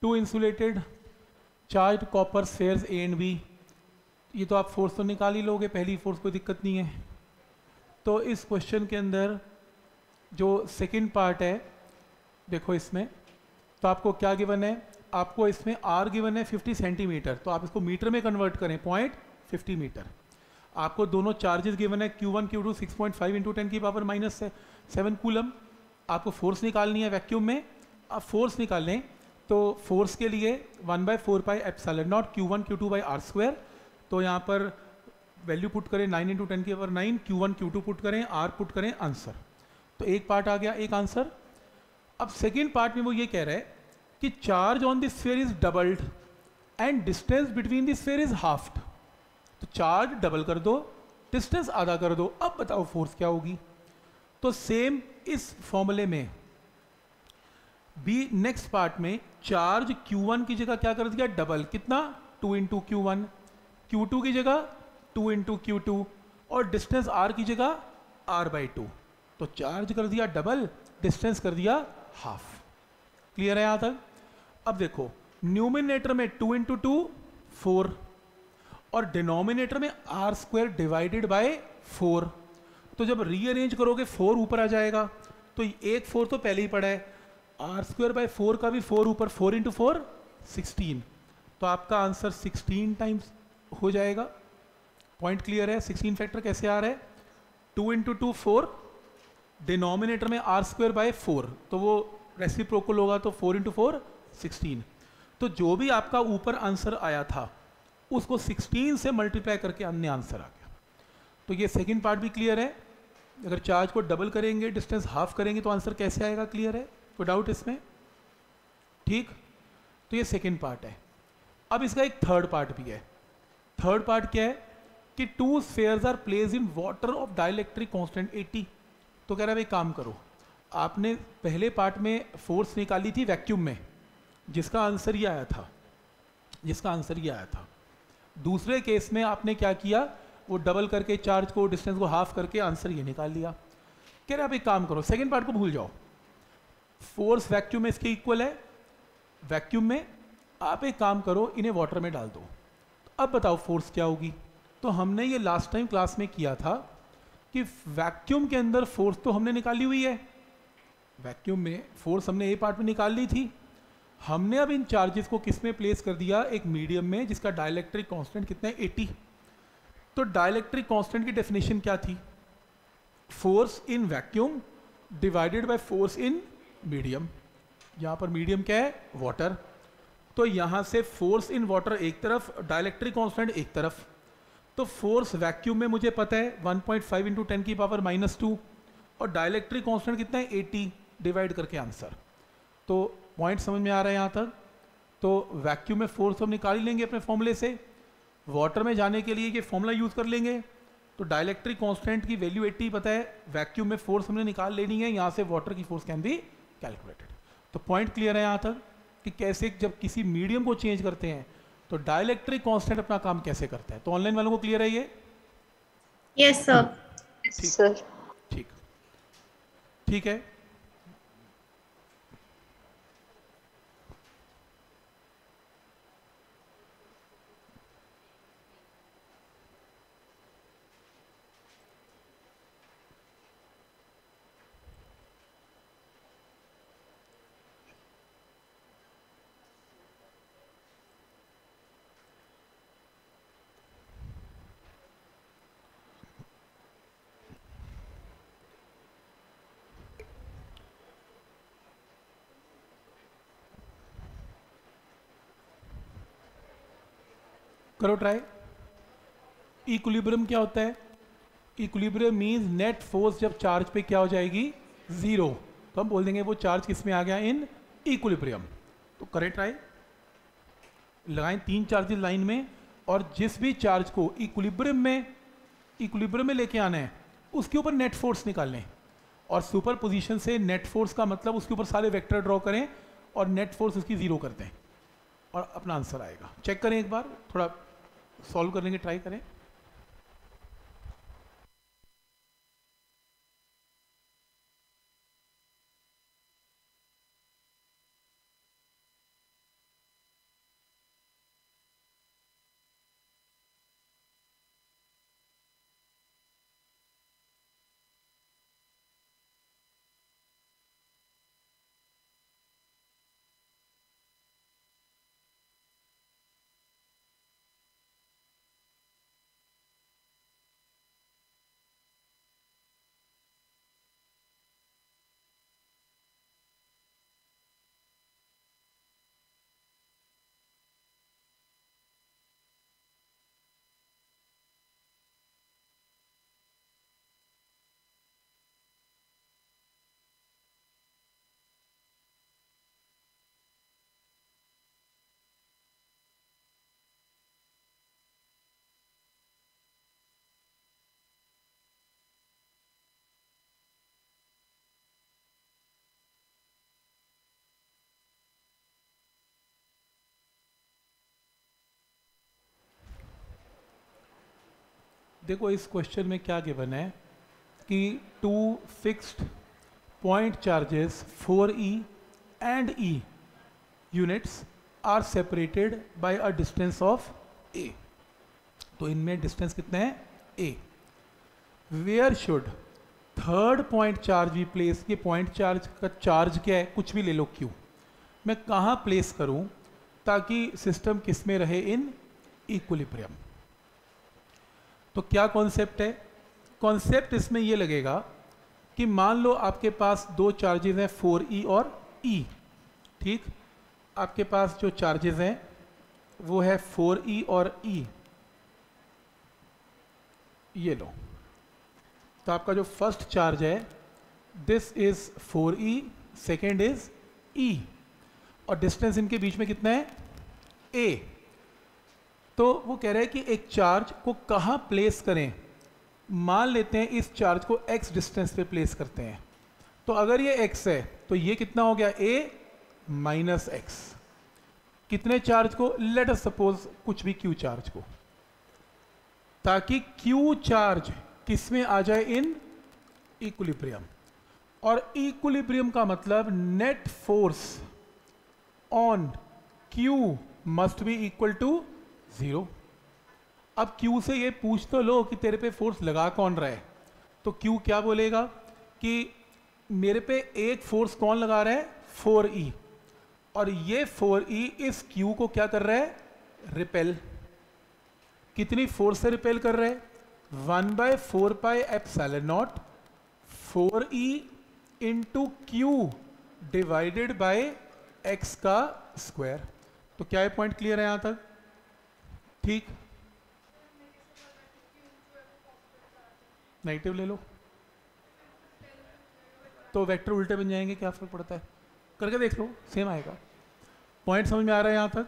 Two insulated charge copper spheres A and B, ये तो आप फोर्स तो निकाल ही लोगे, पहली फोर्स कोई दिक्कत नहीं है। तो इस क्वेश्चन के अंदर जो सेकंड पार्ट है, देखो इसमें तो आपको क्या गिवन है, आपको इसमें आर गिवन है 50 सेंटीमीटर, तो आप इसको मीटर में कन्वर्ट करें 0.50 मीटर। आपको दोनों चार्जेस गिवन है Q1 Q2 6.5 इंटू 10 की पावर -7 कूलम। आपको फोर्स निकालनी है वैक्यूम में। आप फोर्स निकाल लें तो फोर्स के लिए 1/4 pi epsilon not Q1 Q2 by are square. तो यहाँ पर वैल्यू पुट करें 9 इंटू 10 की पावर 9, Q1 Q2 पुट करें, आर पुट करें, आंसर। तो एक पार्ट आ गया, एक आंसर। अब सेकेंड पार्ट में वो ये कह रहा है कि charge on the sphere is doubled and distance between the sphere is halved. तो चार्ज डबल कर दो, डिस्टेंस आधा कर दो, अब बताओ फोर्स क्या होगी। तो सेम इस फॉर्मूले में बी नेक्स्ट पार्ट में चार्ज Q1 की जगह क्या कर दिया, डबल, कितना 2 इंटू Q1, Q2 की जगह 2 इंटू Q2 और डिस्टेंस R की जगह R/2। तो चार्ज कर दिया डबल, डिस्टेंस कर दिया हाफ। क्लियर है यहां तक। अब देखो न्यूमिनेटर में 2 इंटू 2 4 और डिनोमिनेटर में आर स्क्वायर डिवाइडेड बाय 4। तो जब रीअरेंज करोगे 4 ऊपर आ जाएगा, तो एक 4 तो पहले ही पड़ा है, आर स्क्वायर बाय 4 का भी 4 ऊपर, 4 इंटू 4 16। तो आपका आंसर 16 टाइम्स हो जाएगा। पॉइंट क्लियर है। 16 फैक्टर कैसे आ रहा है, 2 इंटू 2 4, डिनोमिनेटर में आर स्क्वायर बाय 4, तो वो रेसिप्रोकल होगा, तो 4 इंटू 4 16। तो जो भी आपका ऊपर आंसर आया था उसको 16 से मल्टीप्लाई करके अन्य आंसर आ गया। तो ये सेकंड पार्ट भी क्लियर है। अगर चार्ज को डबल करेंगे, डिस्टेंस हाफ करेंगे, तो आंसर कैसे आएगा, क्लियर है, कोई डाउट इसमें, ठीक। तो ये सेकंड पार्ट है। अब इसका एक थर्ड पार्ट भी है। थर्ड पार्ट क्या है कि two spheres are placed in water of dielectric constant 80। तो कह रहा है भाई काम करो, आपने पहले पार्ट में फोर्स निकाली थी वैक्यूम में, जिसका आंसर ये आया था, जिसका आंसर ये आया था। दूसरे केस में आपने क्या किया, वो डबल करके चार्ज को, डिस्टेंस को हाफ करके आंसर ये निकाल लिया। कह रहे आप एक काम करो, सेकंड पार्ट को भूल जाओ, फोर्स वैक्यूम में इसके इक्वल है, वैक्यूम में आप एक काम करो, इन्हें वाटर में डाल दो। अब बताओ फोर्स क्या होगी। तो हमने ये लास्ट टाइम क्लास में किया था कि वैक्यूम के अंदर फोर्स तो हमने निकाली हुई है, वैक्यूम में फोर्स हमने ए पार्ट में निकाल ली थी। हमने अब इन चार्जेस को किस में प्लेस कर दिया, एक मीडियम में जिसका डाइलेक्ट्रिक कांस्टेंट कितना है 80। तो डाइलेक्ट्रिक कांस्टेंट की डेफिनेशन क्या थी, force in vacuum divided by force in medium. यहां पर मीडियम क्या है, वाटर। तो यहां से फोर्स इन वाटर एक तरफ, डाइलेक्ट्रिक कांस्टेंट एक तरफ। तो फोर्स वैक्यूम में मुझे पता है 1.5 इंटू 10 की पावर -2 और डाइलेक्ट्रिक कांस्टेंट कितना है 80, डिवाइड करके आंसर। तो पॉइंट समझ में आ रहा है यहाँ तक। तो वैक्यूम में फोर्स हम निकाल ही लेंगे अपने फॉर्मूले से, वाटर में जाने के लिए ये फॉर्मूला यूज कर लेंगे। तो डाइलेक्ट्रिक कांस्टेंट की वैल्यू 80 पता है, वैक्यूम में फोर्स हमने निकाल लेनी है, यहाँ से वाटर की फोर्स कैन बी कैलकुलेटेड। तो पॉइंट क्लियर है यहाँ तक कि कैसे जब किसी मीडियम को चेंज करते हैं तो डाइलेक्ट्रिक कांस्टेंट अपना काम कैसे करता है। तो ऑनलाइन वालों को क्लियर है ये, Yes, sir. सर। ठीक, ठीक है। करो ट्राई। इक्विलिब्रियम क्या होता है, इक्विलिब्रियम मींस नेट फोर्स जब चार्ज पे क्या हो जाएगी, जीरो, तो हम बोल देंगे वो चार्ज किस में आ गया, इन इक्विलिब्रियम। तो करें ट्राई, लगाएं 3 चार्जेस लाइन में और जिस भी चार्ज को इक्विलिब्रियम में लेके आना है उसके ऊपर नेट फोर्स निकालें और सुपर पोजिशन से नेट फोर्स का मतलब उसके ऊपर सारे वेक्टर ड्रॉ करें और नेट फोर्स उसकी जीरो कर दें और अपना आंसर आएगा। चेक करें एक बार, थोड़ा सॉल्व करने की ट्राई करें। देखो इस क्वेश्चन में क्या गिवन है कि two fixed point charges 4e and e units are separated by a distance of a। तो इनमें डिस्टेंस कितना है a। Where should third point charge be place. ये पॉइंट चार्ज का चार्ज क्या है, कुछ भी ले लो q, मैं कहाँ प्लेस करूं ताकि सिस्टम किस में रहे, इन इक्विलिब्रियम। तो क्या कॉन्सेप्ट है, कॉन्सेप्ट इसमें ये लगेगा कि मान लो आपके पास दो चार्जेस हैं 4e और e। ठीक, आपके पास जो चार्जेस हैं वो है 4e और e। ये लो, तो आपका जो फर्स्ट चार्ज है this is 4e, second is e, और डिस्टेंस इनके बीच में कितना है a। तो वो कह रहे हैं कि एक चार्ज को कहाँ प्लेस करें। मान लेते हैं इस चार्ज को x डिस्टेंस पे प्लेस करते हैं, तो अगर ये x है तो ये कितना हो गया a माइनस x। कितने चार्ज को, लेट अस सपोज कुछ भी q चार्ज को, ताकि q चार्ज किस में आ जाए, इन इक्विलिब्रियम। और इक्विलिब्रियम का मतलब net force on q must be equal to 0। अब q से ये पूछ तो लो कि तेरे पे फोर्स लगा कौन रहा है, तो q क्या बोलेगा कि मेरे पे एक फोर्स कौन लगा रहा है, 4e, और ये 4e इस q को क्या कर रहा है, रिपेल। कितनी फोर्स से रिपेल कर रहा है, 1/4 pi epsilon naught 4e into q divided by x का स्क्वायर। तो क्या ये पॉइंट क्लियर है यहां तक, ठीक। नेगेटिव ले लो तो वेक्टर उल्टे बन जाएंगे, क्या फर्क पड़ता है, करके देख लो सेम आएगा। पॉइंट समझ में आ रहा है यहां तक।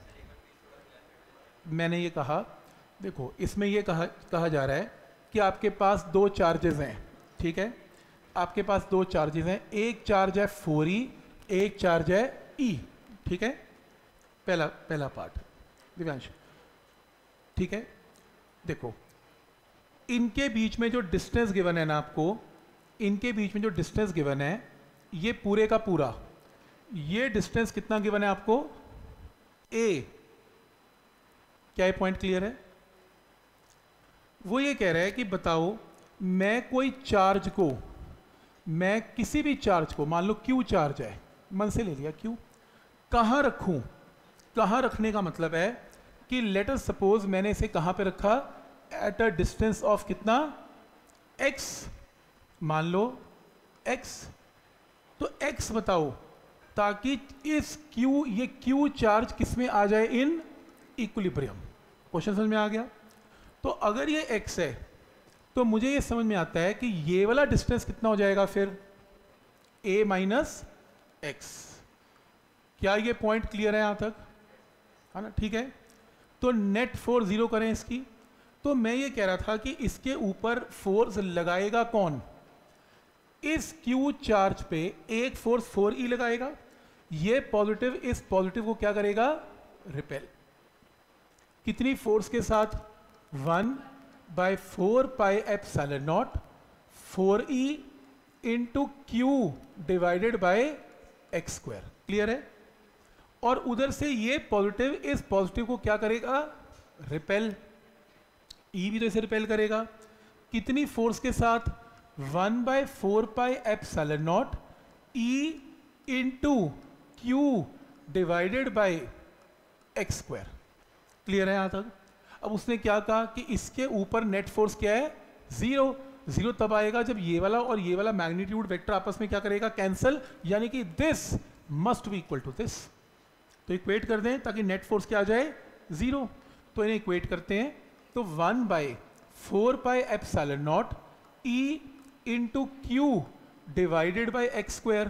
मैंने ये कहा, देखो इसमें ये कहा जा रहा है कि आपके पास दो चार्जेस हैं, ठीक है, आपके पास दो चार्जेस हैं, एक चार्ज है 4e, एक चार्ज है e, ठीक है, पहला पार्ट दिव्यांश, ठीक है। देखो इनके बीच में जो डिस्टेंस गिवन है ना आपको, इनके बीच में जो डिस्टेंस गिवन है ये पूरे का पूरा, ये डिस्टेंस कितना गिवन है आपको, a। क्या ये पॉइंट क्लियर है। वो ये कह रहा है कि बताओ मैं कोई चार्ज को, मैं किसी भी चार्ज को, मान लो q चार्ज है, मन से ले लिया q, कहाँ रखूं। कहाँ रखने का मतलब है कि लेट अस सपोज मैंने इसे कहाँ पे रखा, एट अ डिस्टेंस ऑफ कितना, x, मान लो x। तो x बताओ ताकि इस q, ये q चार्ज किस में आ जाए, इन इक्विलिब्रियम। क्वेश्चन समझ में आ गया। तो अगर ये x है तो मुझे ये समझ में आता है कि ये वाला डिस्टेंस कितना हो जाएगा फिर, a माइनस एक्स। क्या ये पॉइंट क्लियर है यहां तक, है ना, ठीक है। तो नेट फोर्स 0 करें इसकी। तो मैं ये कह रहा था कि इसके ऊपर फोर्स लगाएगा कौन, इस q चार्ज पे एक फोर्स 4e लगाएगा, ये पॉजिटिव इस पॉजिटिव को क्या करेगा, रिपेल। कितनी फोर्स के साथ, 1/4 pi epsilon naught 4e into q divided by x square. Clear है। और उधर से ये पॉजिटिव इस पॉजिटिव को क्या करेगा, रिपेल। ई भी तो इसे रिपेल करेगा। कितनी फोर्स के साथ, 1/4 pi epsilon naught e into q divided by x square. Clear है यहां तक। अब उसने क्या कहा कि इसके ऊपर नेट फोर्स क्या है, 0। 0 तब आएगा जब ये वाला और ये वाला मैग्नीट्यूड वेक्टर आपस में क्या करेगा, कैंसल, यानी कि this must be equal to this. तो इक्वेट कर दें ताकि नेट फोर्स क्या आ जाए, 0। तो इन्हें इक्वेट करते हैं तो 1/4 pi epsilon naught e into q divided by x square.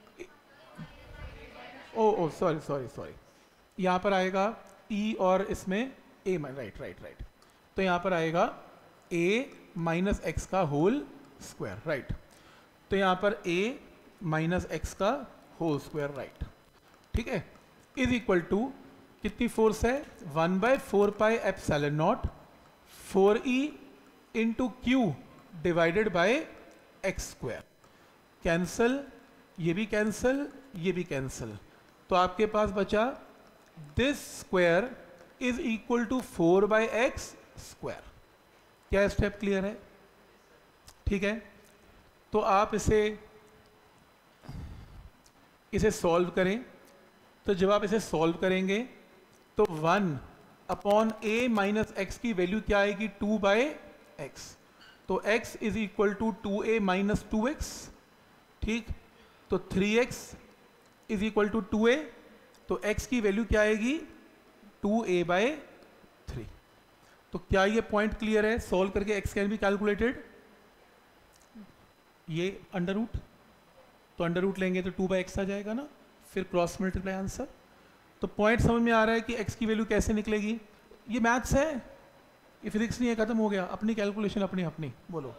Oh sorry, यहां पर आएगा ई और इसमें ए, राइट। तो यहां पर आएगा a माइनस एक्स का होल स्क्वायर, राइट। तो यहां पर a माइनस एक्स का होल स्क्वायर, राइट, ठीक है, इज इक्वल टू कितनी फोर्स है, 1/4 pi epsilon naught 4e into q divided by x square. Cancel, ये भी कैंसल, ये भी कैंसल, तो आपके पास बचा this square is equal to 4/x square. क्या स्टेप क्लियर है? ठीक है, तो आप इसे सॉल्व करें। तो जब आप इसे सॉल्व करेंगे तो 1/a-x की वैल्यू क्या आएगी? 2/x। तो x is equal to 2a-2x। ठीक, तो 3x is equal to 2a, तो x की वैल्यू क्या आएगी? 2a/3। तो क्या ये पॉइंट क्लियर है? सॉल्व करके x कैन बी कैलकुलेटेड। ये अंडर रूट, तो अंडर रूट लेंगे तो 2/x आ जाएगा ना, फिर क्रॉस मल्टीप्लाई आंसर। तो पॉइंट समझ में आ रहा है कि x की वैल्यू कैसे निकलेगी। ये मैथ्स है, ये फिजिक्स नहीं है, खत्म हो गया। अपनी कैलकुलेशन अपनी अपनी बोलो।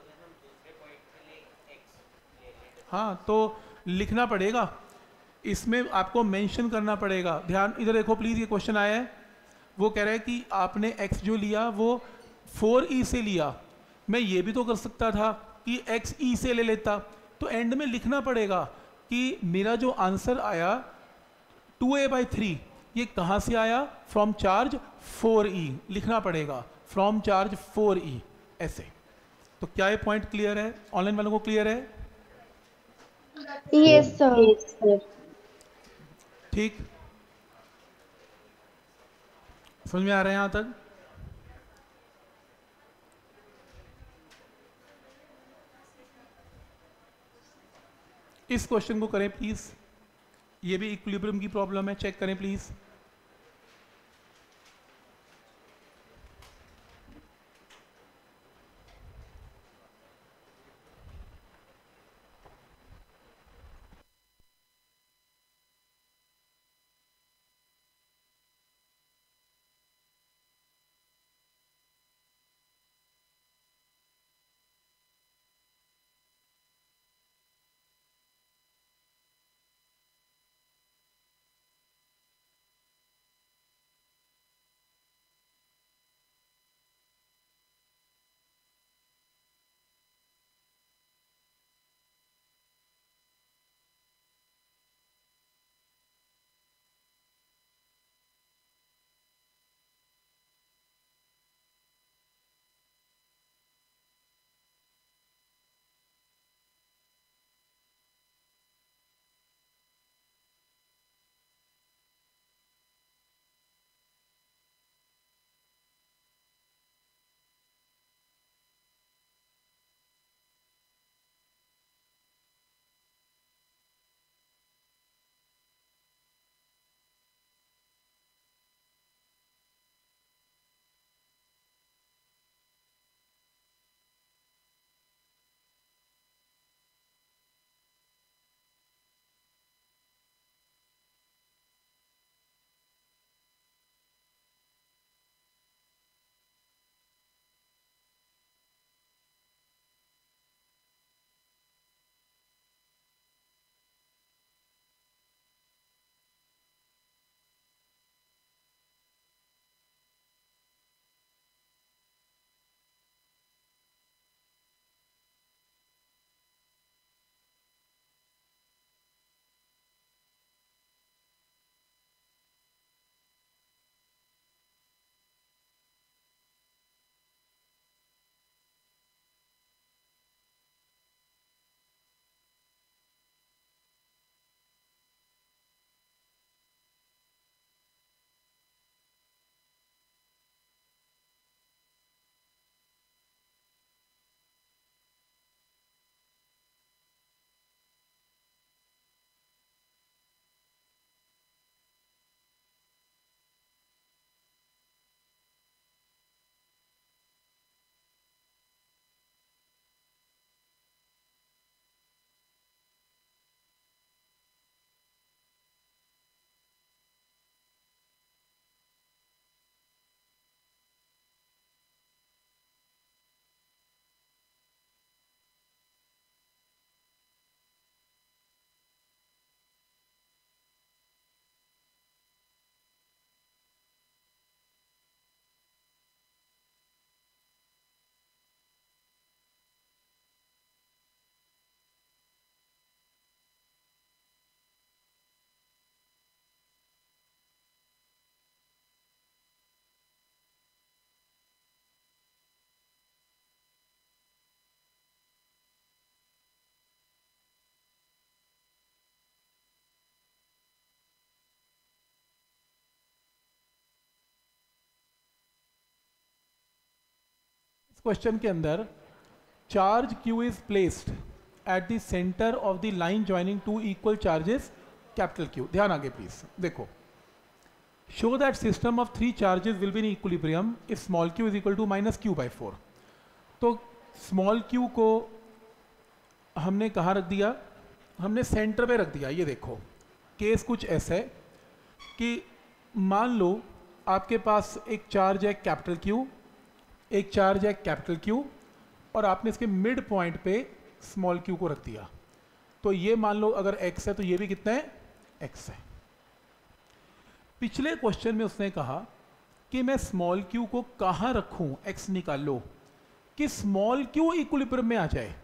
हाँ, तो लिखना पड़ेगा, इसमें आपको मेंशन करना पड़ेगा। ध्यान इधर देखो प्लीज, ये क्वेश्चन आया है, वो कह रहा है कि आपने x जो लिया वो 4e से लिया। मैं ये भी तो कर सकता था कि x e से ले लेता। तो एंड में लिखना पड़ेगा कि मेरा जो आंसर आया 2a/3, ये कहाँ से आया? From charge 4e। लिखना पड़ेगा फ्रॉम चार्ज 4e ऐसे। तो क्या ये पॉइंट क्लियर है? ऑनलाइन वालों को क्लियर है? Yes sir. ठीक, समझ में आ रहा है यहां तक? इस क्वेश्चन को करें प्लीज, ये भी इक्विलिब्रियम की प्रॉब्लम है, चेक करें प्लीज। क्वेश्चन के अंदर charge Q is placed at the centre of the line joining two equal charges capital Q। ध्यान आगे प्लीज देखो, show that system of 3 charges will be in equilibrium if small q is equal to -q/4। तो small q को हमने कहाँ रख दिया, हमने सेंटर पे रख दिया। ये देखो केस कुछ ऐसा है कि मान लो आपके पास एक चार्ज है कैपिटल Q, एक चार्ज है कैपिटल Q, और आपने इसके मिड पॉइंट पे स्मॉल q को रख दिया। तो ये मान लो अगर x है तो ये भी कितना है, x है। पिछले क्वेश्चन में उसने कहा कि मैं स्मॉल q को कहाँ रखूं, x निकाल लो कि स्मॉल q इक्विलिब्रियम में आ जाए।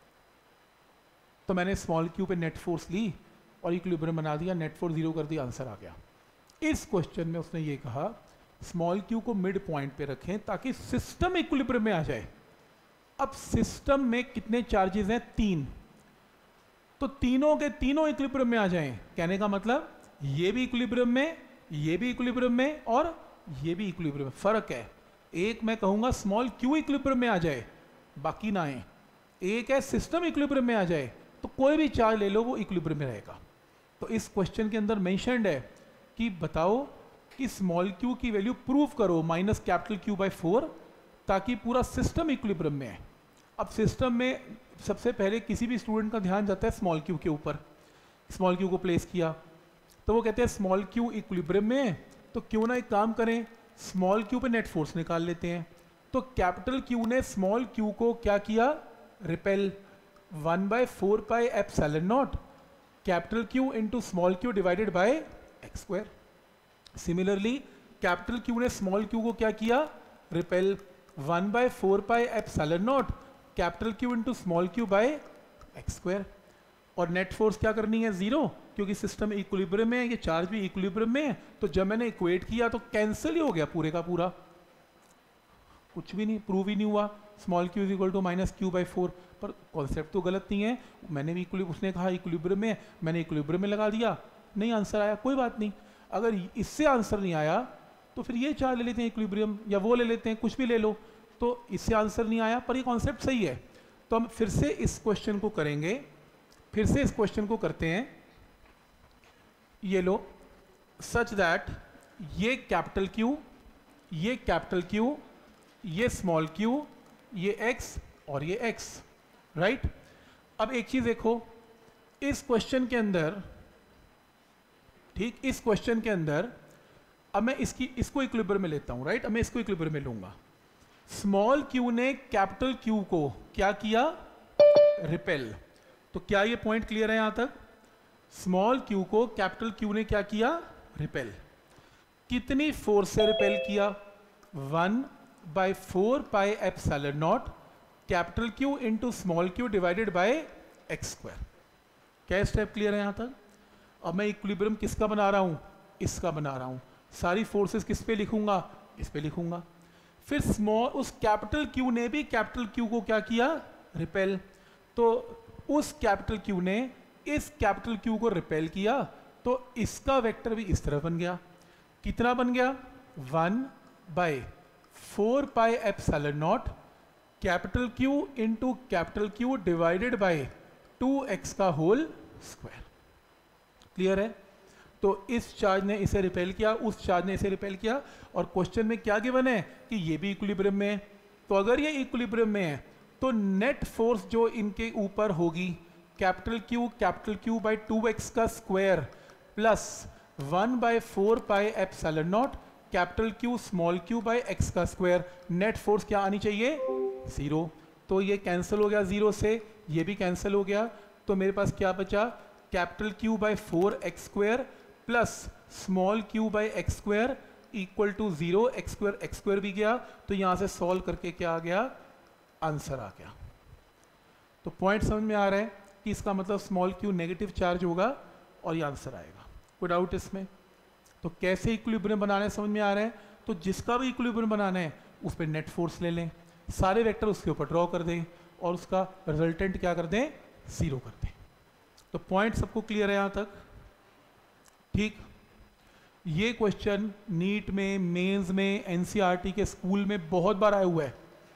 तो मैंने स्मॉल q पे नेट फोर्स ली और इक्विलिब्रियम बना दिया, नेट फोर्स 0 कर दिया, आंसर आ गया। इस क्वेश्चन में उसने ये कहा स्मॉल q को मिड पॉइंट पे रखें ताकि सिस्टम इक्विलिब्रियम में आ जाए। अब सिस्टम में कितने चार्जेस हैं, 3, तो तीनों के तीनों इक्विलिब्रियम में आ जाएं। कहने का मतलब ये भी इक्विलिब्रियम में, ये भी इक्विलिब्रियम में और ये भी इक्विलिब्रियम में। फर्क है, एक मैं कहूंगा स्मॉल q इक्विलिब्रियम में आ जाए, बाकी ना आए। एक है सिस्टम इक्विलिब्रियम में आ जाए, तो कोई भी चार्ज ले लो वो इक्विलिब्रियम में रहेगा। तो इस क्वेश्चन के अंदर मेंशन्ड है कि बताओ कि स्मॉल q की वैल्यू प्रूव करो -Q/4 ताकि पूरा सिस्टम इक्विलिब्रियम में है। अब सिस्टम में सबसे पहले किसी भी स्टूडेंट का ध्यान जाता है स्मॉल q के ऊपर। स्मॉल q को प्लेस किया तो वो कहते हैं स्मॉल q इक्विलिब्रियम में है, तो क्यों ना एक काम करें, स्मॉल q पे नेट फोर्स निकाल लेते हैं। तो कैपिटल Q ने स्मॉल q को क्या किया, repel 1/4πε0 capital Q into small q divided by x²। Similarly capital Q ने स्मॉल q को क्या किया, repel 1/4πε0 capital Q into small q by x²। और नेट फोर्स क्या करनी है, 0, क्योंकि सिस्टम इक्विलिब्रियम में है, ये चार्ज भी इक्विलिब्रियम में है। तो जब मैंने इक्वेट किया तो कैंसिल ही हो गया पूरे का पूरा, कुछ भी नहीं, प्रूव ही नहीं हुआ small q is equal to -Q/4। पर कॉन्सेप्ट तो गलत नहीं है, मैंने भी उसने कहा इक्विलिब्रियम में, मैंने इक्विलिब्रियम में लगा दिया, नहीं आंसर आया, कोई बात नहीं। अगर इससे आंसर नहीं आया तो फिर ये चार्ज ले लेते हैं इक्विलिब्रियम, या वो ले लेते हैं, कुछ भी ले लो। तो इससे आंसर नहीं आया, पर ये कॉन्सेप्ट सही है। तो हम फिर से इस क्वेश्चन को करेंगे, फिर से इस क्वेश्चन को करते हैं। ये लो, सच दैट ये कैपिटल Q, ये कैपिटल Q, ये स्मॉल q, ये x और ये x, राइट। अब एक चीज देखो, इस क्वेश्चन के अंदर, ठीक, इस क्वेश्चन के अंदर अब मैं इसको इक्विलिब्रियम में लेता हूं, राइट। अब मैं इसको इक्विलिब्रियम में लूंगा। स्मॉल q ने कैपिटल Q को क्या किया, रिपेल। तो क्या ये पॉइंट क्लियर है यहां तक? स्मॉल q को कैपिटल Q ने क्या किया, रिपेल। कितनी फोर्स से रिपेल किया, 1/4πε0 capital Q into small q divided by x²। क्या स्टेप क्लियर है यहां तक? अब मैं इक्विलिब्रियम किसका बना रहा हूं, इसका बना रहा हूं। सारी फोर्सेस किस पे लिखूंगा, इस पे लिखूंगा। फिर स्मॉल, उस कैपिटल Q ने भी कैपिटल Q को क्या किया, रिपेल। तो उस कैपिटल Q ने इस कैपिटल Q को रिपेल किया, तो इसका वेक्टर भी इस तरह बन गया। कितना बन गया, 1/4πε0 capital Q into capital Q divided by 2x का होल स्क्वायर। क्लियर है? तो इस चार्ज ने इसे रिपेल किया, उस चार्ज ने इसे रिपेल किया, और क्वेश्चन में क्या गिवन है कि ये भी इक्विलिब्रियम में है। तो अगर ये इक्विलिब्रियम में है तो नेट फोर्स जो इनके ऊपर होगी, कैपिटल Q बाय 2x का square plus 1/4πε0 capital Q small q by x का स्क्वायर। नेट फोर्स क्या आनी चाहिए, 0। तो ये कैंसिल हो गया 0 से, ये भी कैंसिल हो गया। तो मेरे पास क्या बचा, capital Q by 4x² plus small q by x² equal to 0। x² भी गया, तो यहां से सॉल्व करके क्या आ गया, आंसर आ गया। तो पॉइंट समझ में आ रहा है कि इसका मतलब स्मॉल q नेगेटिव चार्ज होगा और ये आंसर आएगा। कोई डाउट इसमें? तो कैसे इक्विलिब्रियम बनाना है समझ में आ रहा है। तो जिसका भी इक्विलिब्रियम बनाना है उस पर नेट फोर्स ले लें, सारे वेक्टर उसके ऊपर ड्रॉ कर दें और उसका रिजल्टेंट क्या कर दें, 0 कर दें। तो पॉइंट सबको क्लियर है यहां तक? ठीक। ये क्वेश्चन नीट में, मेंस में, एनसीईआरटी के स्कूल में बहुत बार आया हुआ है।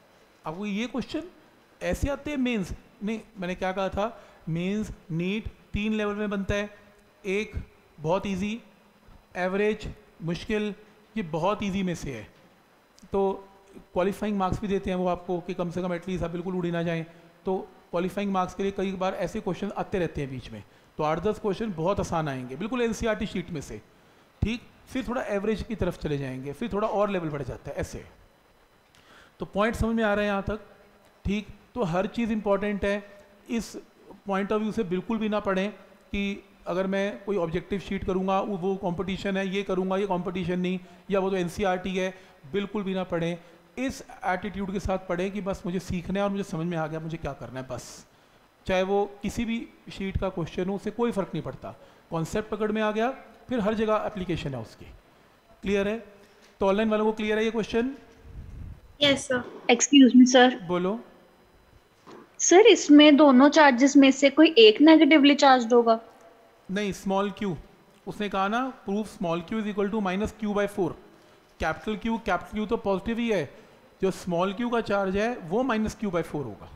आपको ये क्वेश्चन ऐसे आते हैं मेंस? नहीं, मैंने क्या कहा था, मेंस नीट 3 लेवल में बनता है। एक बहुत इजी, एवरेज, मुश्किल, ये बहुत इजी में से है। तो क्वालिफाइंग मार्क्स भी देते हैं वो आपको कि कम से कम एटलीस्ट आप बिल्कुल उड़ी ना जाएं। तो क्वालिफाइंग मार्क्स के लिए कई बार ऐसे क्वेश्चन आते रहते हैं बीच में, तो 8-10 क्वेश्चन बहुत आसान आएंगे बिल्कुल एनसीईआरटी शीट में से, ठीक। फिर थोड़ा एवरेज की तरफ चले जाएंगे, फिर थोड़ा और लेवल बढ़ जाता है ऐसे। तो पॉइंट समझ में आ रहे हैं यहाँ तक, ठीक। तो हर चीज़ इंपॉर्टेंट है, इस पॉइंट ऑफ व्यू से बिल्कुल भी ना पढ़ें कि अगर मैं कोई ऑब्जेक्टिव शीट करूँगा वो कंपटीशन है, ये करूँगा ये कंपटीशन नहीं, या वो तो एनसीईआरटी है, बिल्कुल भी ना पढ़ें। इस एटीट्यूड के साथ पढ़ें कि बस मुझे सीखना है और मुझे समझ में आ गया मुझे क्या करना है बस। चाहे वो किसी भी शीट का क्वेश्चन हो, उससे कोई फ़र्क नहीं पड़ता, कॉन्सेप्ट पकड़ में आ गया फिर हर जगह एप्लीकेशन है उसकी। क्लियर है? तो ऑनलाइन वालों को क्लियर है ये question? Yes, sir. Excuse me sir. बोलो। सर इसमें दोनों चार्जेस में से कोई एक नेगेटिवली चार्ज होगा? नहीं, स्मॉल क्यू, उसने कहा ना proof small q is equal to -q/4। Capital q तो पॉजिटिव ही है, जो स्मॉल क्यू का चार्ज है वो -q/4 होगा।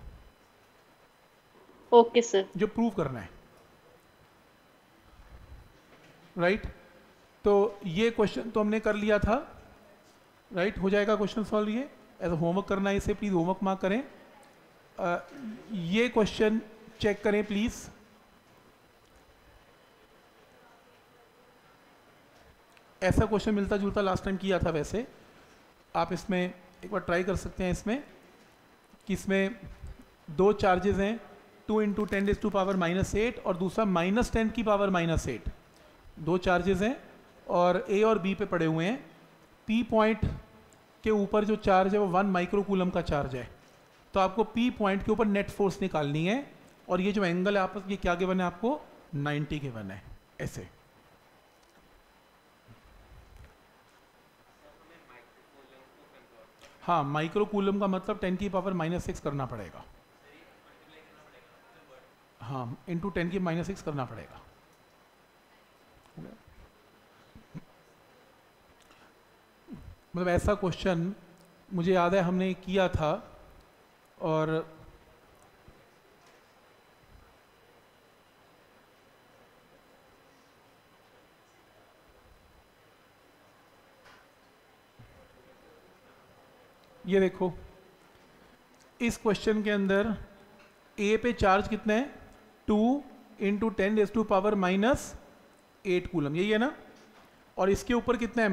Okay sir. जो प्रूव करना है, राइट। तो ये क्वेश्चन तो हमने कर लिया था, राइट। हो जाएगा क्वेश्चन सॉल्व। ये एज होमवर्क करना है, इसे प्लीज़ होमवर्क मार्क करें। ये क्वेश्चन चेक करें प्लीज़। ऐसा क्वेश्चन मिलता जुलता लास्ट टाइम किया था, वैसे आप इसमें एक बार ट्राई कर सकते हैं इसमें कि इसमें 2 चार्जेस हैं, 2 × 10⁻⁻8 और दूसरा -10⁻⁸। 2 चार्जेस हैं और ए और बी पे पड़े हुए हैं। पी पॉइंट के ऊपर जो चार्ज है वो 1 माइक्रोकूलम का चार्ज है। तो आपको पी पॉइंट के ऊपर नेट फोर्स निकालनी है, और ये जो एंगल है आपस ये क्या गिवन है आपको, 90 गिवन है ऐसे। हाँ, माइक्रोकूलम का मतलब 10⁻⁻6 करना पड़ेगा। हाँ, इंटू 10⁻6 करना पड़ेगा। मतलब ऐसा क्वेश्चन मुझे याद है हमने किया था, और ये देखो इस क्वेश्चन के अंदर ए पे चार्ज कितना है, 2 × 10⁻⁻8 कूलम, यही है ना। और इसके ऊपर कितना है,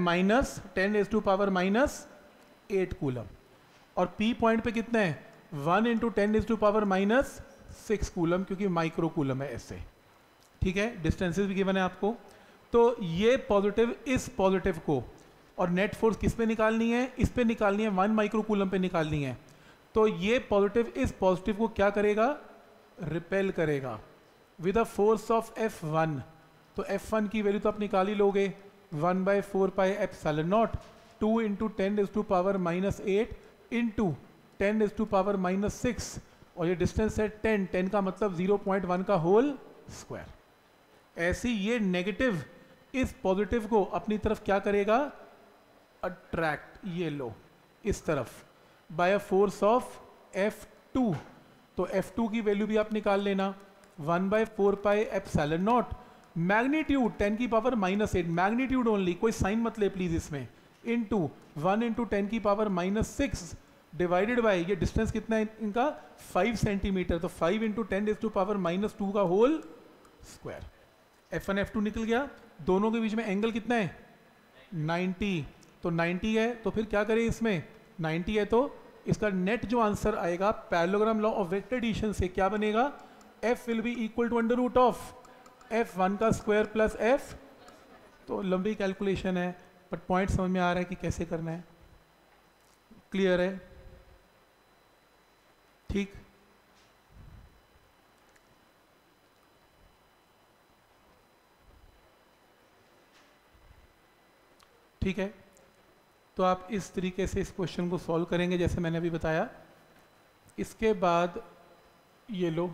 -10⁻⁻8 कूलम। और पी पॉइंट पे कितना है, 1 × 10⁻6 कूलम, क्योंकि माइक्रो कूलम है ऐसे, ठीक है। डिस्टेंसेस भी गिवन है आपको। तो ये पॉजिटिव इस पॉजिटिव को, और नेट फोर्स किस पे निकालनी है, इस पे निकालनी है, 1 माइक्रोकूलम पे निकालनी है। तो ये पॉजिटिव इस पॉजिटिव को क्या करेगा, रिपेल करेगा with a force of F1। तो F1 की वैल्यू तो आप निकाल ही लोगे, 1/4πε0 2 × 10⁻⁻8 इंटू 10⁻⁻6, और ये डिस्टेंस है 10 का मतलब 0.1 का होल स्क्वायर। ऐसी ये नेगेटिव इस पॉजिटिव को अपनी तरफ क्या करेगा, अट्रैक्ट, ये लो इस तरफ, bye a force of F2। तो F2 की वैल्यू भी आप निकाल लेना, 1/4πε0 मैग्नीट्यूड 10⁻⁻8, मैग्नीट्यूड ओनली, कोई साइन मत ले प्लीज इसमें, इंटू 1 × 10⁻⁻6 डिवाइडेड बाय, ये डिस्टेंस कितना है इनका, 5 सेंटीमीटर, तो 5 × 10⁻⁻2 का होल स्क्वायर। F1 F2 निकल गया। दोनों के बीच में एंगल कितना है, 90। तो 90 है, तो फिर क्या करें, इसमें 90 है तो इसका नेट जो आंसर आएगा parallelogram law of vector addition से क्या बनेगा, F will be equal to √of F1 का स्क्वायर प्लस F। तो लंबी कैलकुलेशन है, बट पॉइंट समझ में आ रहा है कि कैसे करना है। क्लियर है? ठीक। ठीक है, तो आप इस तरीके से इस क्वेश्चन को सॉल्व करेंगे जैसे मैंने अभी बताया। इसके बाद ये लो,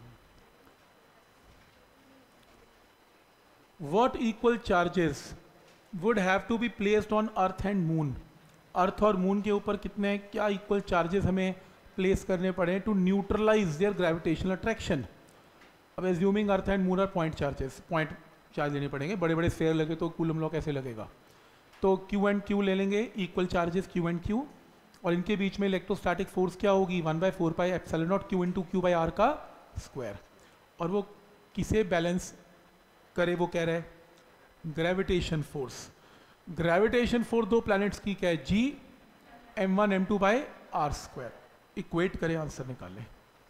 what equal charges would have to be placed on earth and moon. Earth और मून के ऊपर कितने क्या इक्वल चार्जेस हमें प्लेस करने पड़े to neutralise their gravitational attraction. अब assuming earth and moon are point charges, point charge लेने पड़ेंगे, बड़े बड़े स्फीयर लगे तो कूलम लॉ कैसे लगेगा। तो Q एंड Q ले लेंगे, equal charges Q and Q, और इनके बीच में इलेक्ट्रोस्टैटिक फोर्स क्या होगी 1/4 pi epsilon not Q into Q by R का स्क्वायर। और वो किसे बैलेंस करे, वो कह रहा है ग्रेविटेशन फोर्स। ग्रेविटेशन फोर्स दो प्लैनेट्स की क्या है G m1 m2 by R square. Equate करें, आंसर निकालें।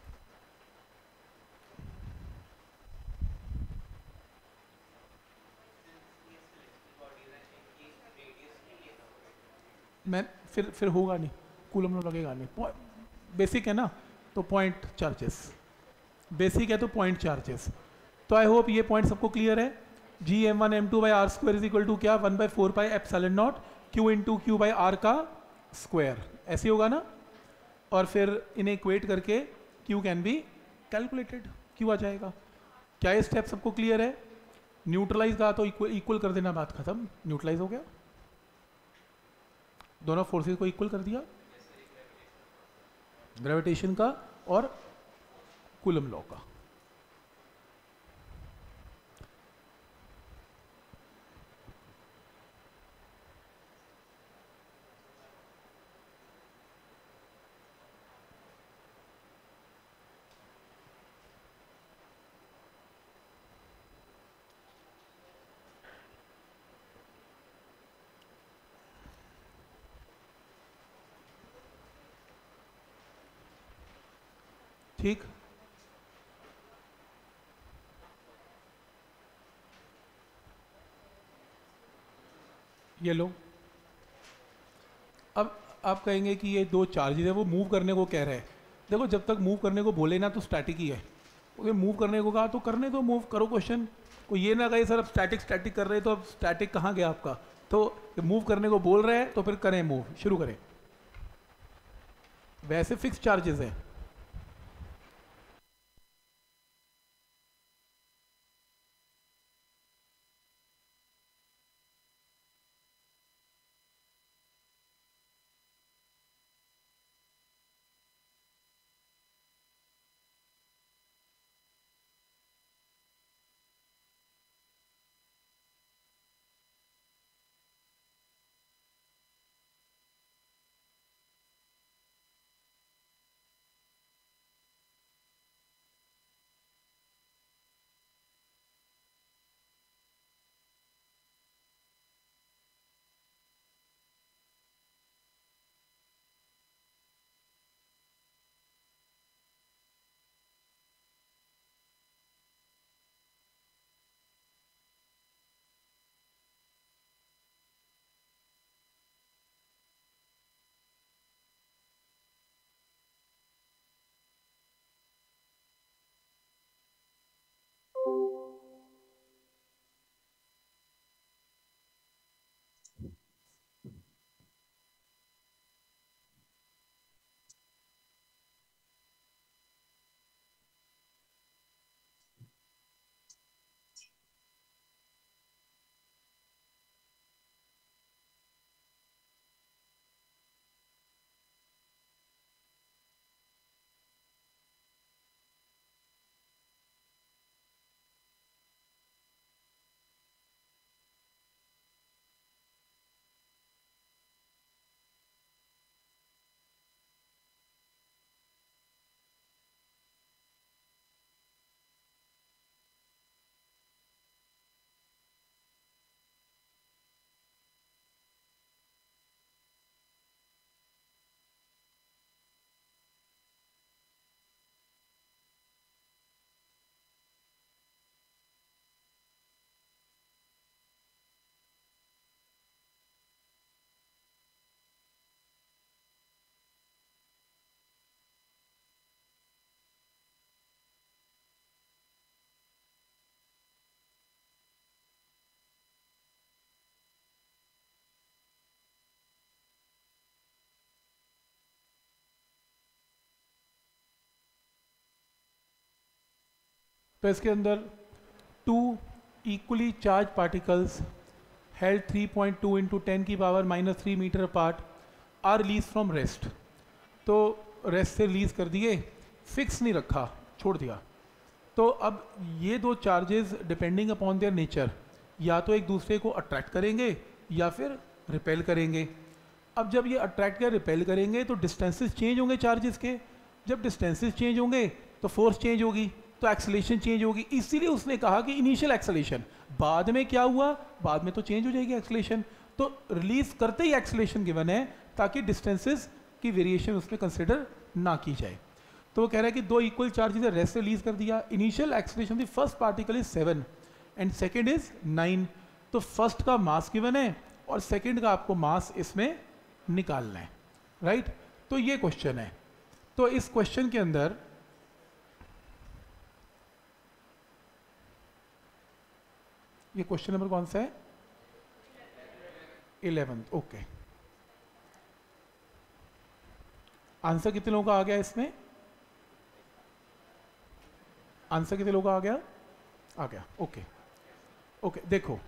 मैं फिर होगा नहीं, कूलम में लगेगा नहीं, बेसिक है ना, तो पॉइंट चार्जेस, बेसिक है तो पॉइंट चार्जेस। तो आई होप ये पॉइंट सबको क्लियर है। G m1 m2 by are square is equal to क्या 1/4 pi epsilon not Q into Q by R का स्क्वायर, ऐसे होगा ना। और फिर इन्हें इक्वेट करके Q can be calculated, Q आ जाएगा। क्या ये स्टेप सबको क्लियर है। न्यूट्रलाइज का तो इक्वल कर देना, बात खत्म, न्यूट्रलाइज हो गया, दोनों फोर्सेस को इक्वल कर दिया, ग्रेविटेशन का और कूलम लॉ का। ठीक, ये लो। अब आप कहेंगे कि ये दो चार्जेस है, वो मूव करने को कह रहे हैं। देखो जब तक मूव करने को बोले ना तो स्टैटिक ही है, उसे मूव करने को कहा तो करने दो, मूव करो। क्वेश्चन को ये ना कहे सर अब स्टैटिक स्टैटिक कर रहे, तो अब स्टैटिक कहाँ गया आपका। तो मूव करने को बोल रहे हैं तो फिर करें, मूव शुरू करें। वैसे फिक्स चार्जेस है, तो इसके अंदर two equally charge particles held 3.2 into 10 की power -3 metre apart are release from rest. तो रेस्ट से रिलीज कर दिए, फिक्स नहीं रखा, छोड़ दिया। तो अब ये दो charges depending upon their nature या तो एक दूसरे को अट्रैक्ट करेंगे या फिर रिपेल करेंगे। अब जब ये अट्रैक्ट या रिपेल करेंगे तो डिस्टेंसेस चेंज होंगे चार्जेस के, जब डिस्टेंसेस चेंज होंगे तो फोर्स चेंज होगी, तो एक्सेलेरेशन चेंज होगी। इसीलिए उसने कहा कि इनिशियल एक्सेलेरेशन, बाद में क्या हुआ, बाद में तो चेंज हो जाएगी एक्सेलेरेशन, तो रिलीज करते ही एक्सेलेरेशन गिवन है ताकि डिस्टेंसेस की वेरिएशन उसमें कंसिडर ना की जाए। तो वो कह रहा है कि दो इक्वल चार्जेस है, रेस्ट रिलीज कर दिया, initial acceleration the first particle is 7 and second is 9। तो फर्स्ट का मास गिवन है और सेकेंड का आपको मास इसमें निकालना है, राइट। तो ये क्वेश्चन है। तो इस क्वेश्चन के अंदर ये क्वेश्चन नंबर कौन सा है, 11। ओके, आंसर कितने लोगों का आ गया इसमें, आंसर कितने लोगों का आ गया। ओके ओके, देखो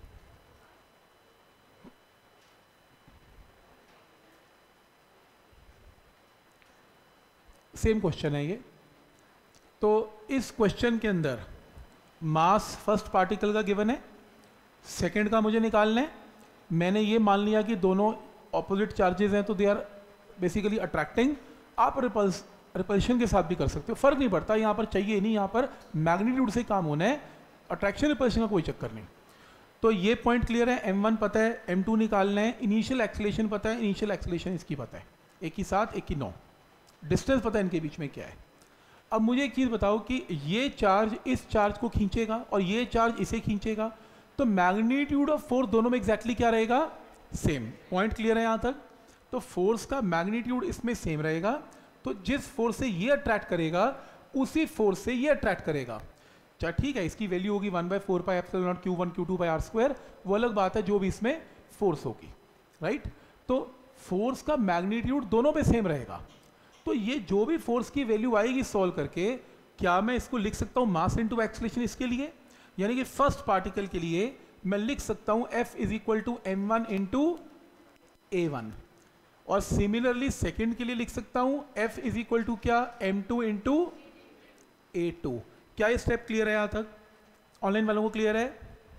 सेम क्वेश्चन है ये। तो इस क्वेश्चन के अंदर मास फर्स्ट पार्टिकल का गिवन है, सेकंड का मुझे निकालना है। मैंने ये मान लिया कि दोनों ऑपोजिट चार्जेस हैं तो दे आर बेसिकली अट्रैक्टिंग। आप रिपल्शन के साथ भी कर सकते हो, फर्क नहीं पड़ता, यहाँ पर चाहिए नहीं, यहाँ पर मैग्नीट्यूड से काम होना है, अट्रैक्शन रिपल्शन का कोई चक्कर नहीं। तो ये पॉइंट क्लियर है, m1 पता है, m2 निकालना है, इनिशियल एक्सेलेरेशन पता है, इनिशियल एक्सेलेरेशन इसकी पता है, एक की 7 एक की 9, डिस्टेंस पता है इनके बीच में क्या है। अब मुझे एक चीज़ बताओ कि ये चार्ज इस चार्ज को खींचेगा और ये चार्ज इसे खींचेगा, तो मैग्नीट्यूड ऑफ फोर्स दोनों में एग्जैक्टली क्या रहेगा, सेम। पॉइंट क्लियर है यहाँ तक। तो फोर्स का मैग्नीट्यूड इसमें सेम रहेगा, तो जिस फोर्स से ये अट्रैक्ट करेगा उसी फोर्स से ये अट्रैक्ट करेगा। अच्छा ठीक है, इसकी वैल्यू होगी 1/4 pi epsilon not Q1 Q2 by r², वो अलग बात है जो भी इसमें फोर्स होगी, राइट। तो फोर्स का मैग्नीट्यूड दोनों पे सेम रहेगा। तो ये जो भी फोर्स की वैल्यू आएगी सॉल्व करके, क्या मैं इसको लिख सकता हूँ मास इनटू एक्सेलरेशन इसके लिए, यानी कि फर्स्ट पार्टिकल के लिए मैं लिख सकता हूँ F is equal to m1 into a1, और सिमिलरली सेकेंड के लिए लिख सकता हूँ F इज इक्वल टू क्या, m2 इंटू a2। क्या ये स्टेप क्लियर है यहाँ तक, ऑनलाइन वालों को क्लियर है?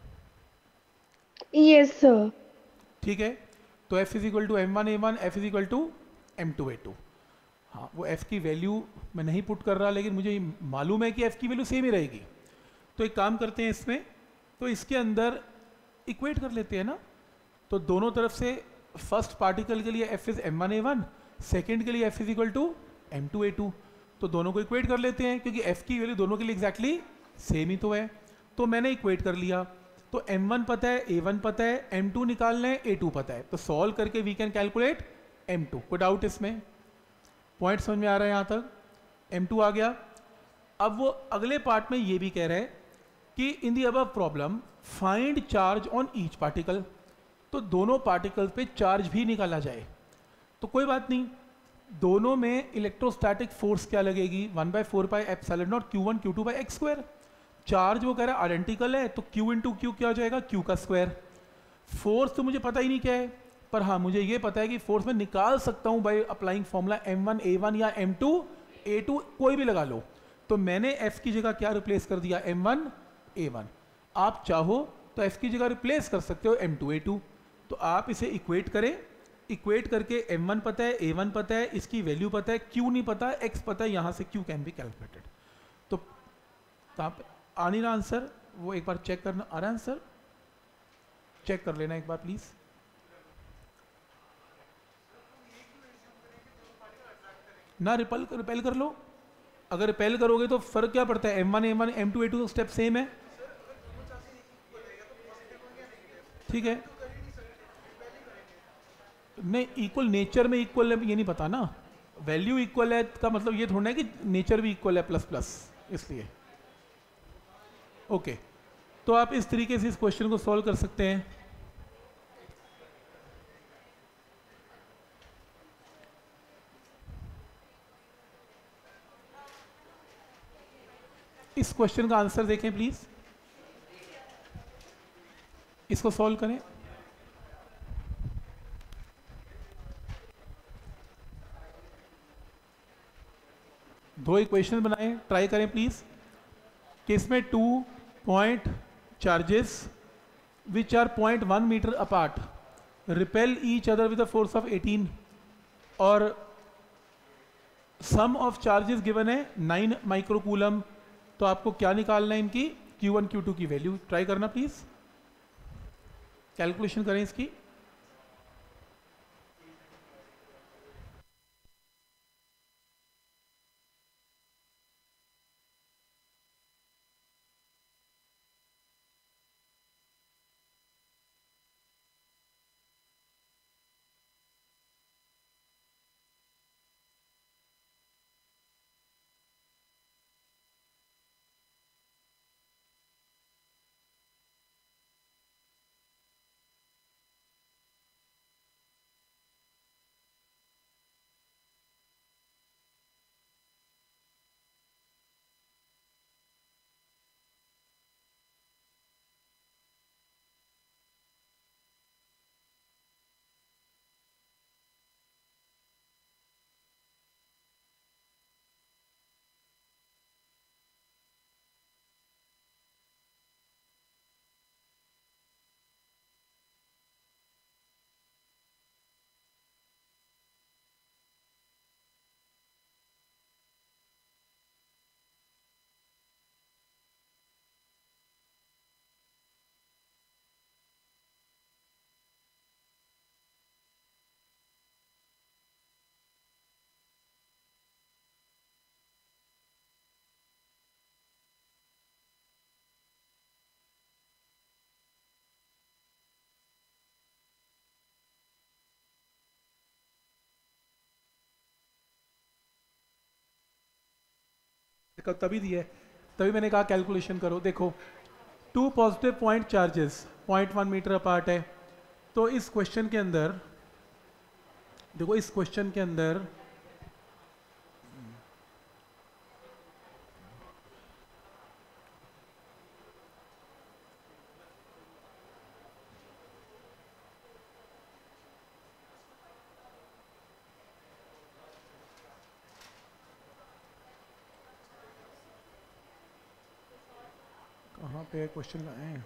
Yes sir. ठीक है, तो F is equal to m1 a1, F is equal to m2 a2। हाँ, वो F की वैल्यू मैं नहीं पुट कर रहा, लेकिन मुझे मालूम है कि F की वैल्यू सेम ही रहेगी। तो एक काम करते हैं इसमें, तो इसके अंदर इक्वेट कर लेते हैं ना। तो दोनों तरफ से फर्स्ट पार्टिकल के लिए F is m1 a1, second के लिए F is equal to m2 a2। तो दोनों को इक्वेट कर लेते हैं क्योंकि F की वैल्यू दोनों के लिए एग्जैक्टली सेम ही तो है। तो मैंने इक्वेट कर लिया, तो m1 पता है, a1 पता है, m2 निकालना है, a2 पता है, तो सॉल्व करके वी कैन कैलकुलेट m2। कोई डाउट इसमें? पॉइंट समझ में आ रहा है यहाँ तक? m2 आ गया। अब वो अगले पार्ट में ये भी कह रहे हैं कि in the above problem find charge on each particle, तो दोनों पार्टिकल पे चार्ज भी निकाला जाए। तो कोई बात नहीं, दोनों में इलेक्ट्रोस्टैटिक फोर्स क्या लगेगी, 1/4 pi epsilon not Q1 Q2 by x²। Charge वो कह रहा है आइडेंटिकल है, तो Q इंटू Q क्या हो जाएगा, Q का स्क्वायर। फोर्स तो मुझे पता ही नहीं क्या है, पर हाँ मुझे ये पता है कि फोर्स में निकाल सकता हूँ by applying formula m1 a1 या m2 a2, कोई भी लगा लो। तो मैंने F की जगह क्या रिप्लेस कर दिया, m1 a1। आप चाहो तो F की जगह रिप्लेस कर सकते हो m2 a2। तो आप इसे इक्वेट करें, इक्वेट करके m1 पता है, a1 पता है, इसकी वैल्यू पता है, q नहीं पता, x पता है, यहाँ से q कैन बी कैलकुलेटेड। तो आप आ नहीं रहा आंसर, वो एक बार चेक करना, आ रहा है आंसर, चेक कर लेना एक बार प्लीज। ना रिपेल कर लो, अगर रिपेल करोगे तो फर्क क्या पड़ता है, m1 a1 m2 a2 step same है, ठीक है। नहीं, इक्वल नेचर में इक्वल है ये नहीं पता ना, वैल्यू इक्वल है का मतलब ये थोड़ा है कि नेचर भी इक्वल है प्लस प्लस, इसलिए ओके। तो आप इस तरीके से इस क्वेश्चन को सॉल्व कर सकते हैं। इस क्वेश्चन का आंसर देखें प्लीज, इसको सॉल्व करें। दो इक्वेशन बनाएं, ट्राई करें प्लीज कि इसमें 2 point charges which are 0.1 metre apart repel each other with the force of 18 और सम ऑफ चार्जेस गिवन है 9 माइक्रोकूलम। तो आपको क्या निकालना है इनकी Q1 Q2 की वैल्यू। ट्राई करना प्लीज, कैलकुलेशन करें इसकी। तभी दिया है, तभी मैंने कहा कैलकुलेशन करो। देखो 2 positive point charges 0.1 metre apart है। तो इस क्वेश्चन के अंदर देखो, इस क्वेश्चन के अंदर कहाँ पे क्वेश्चन लाए हैं,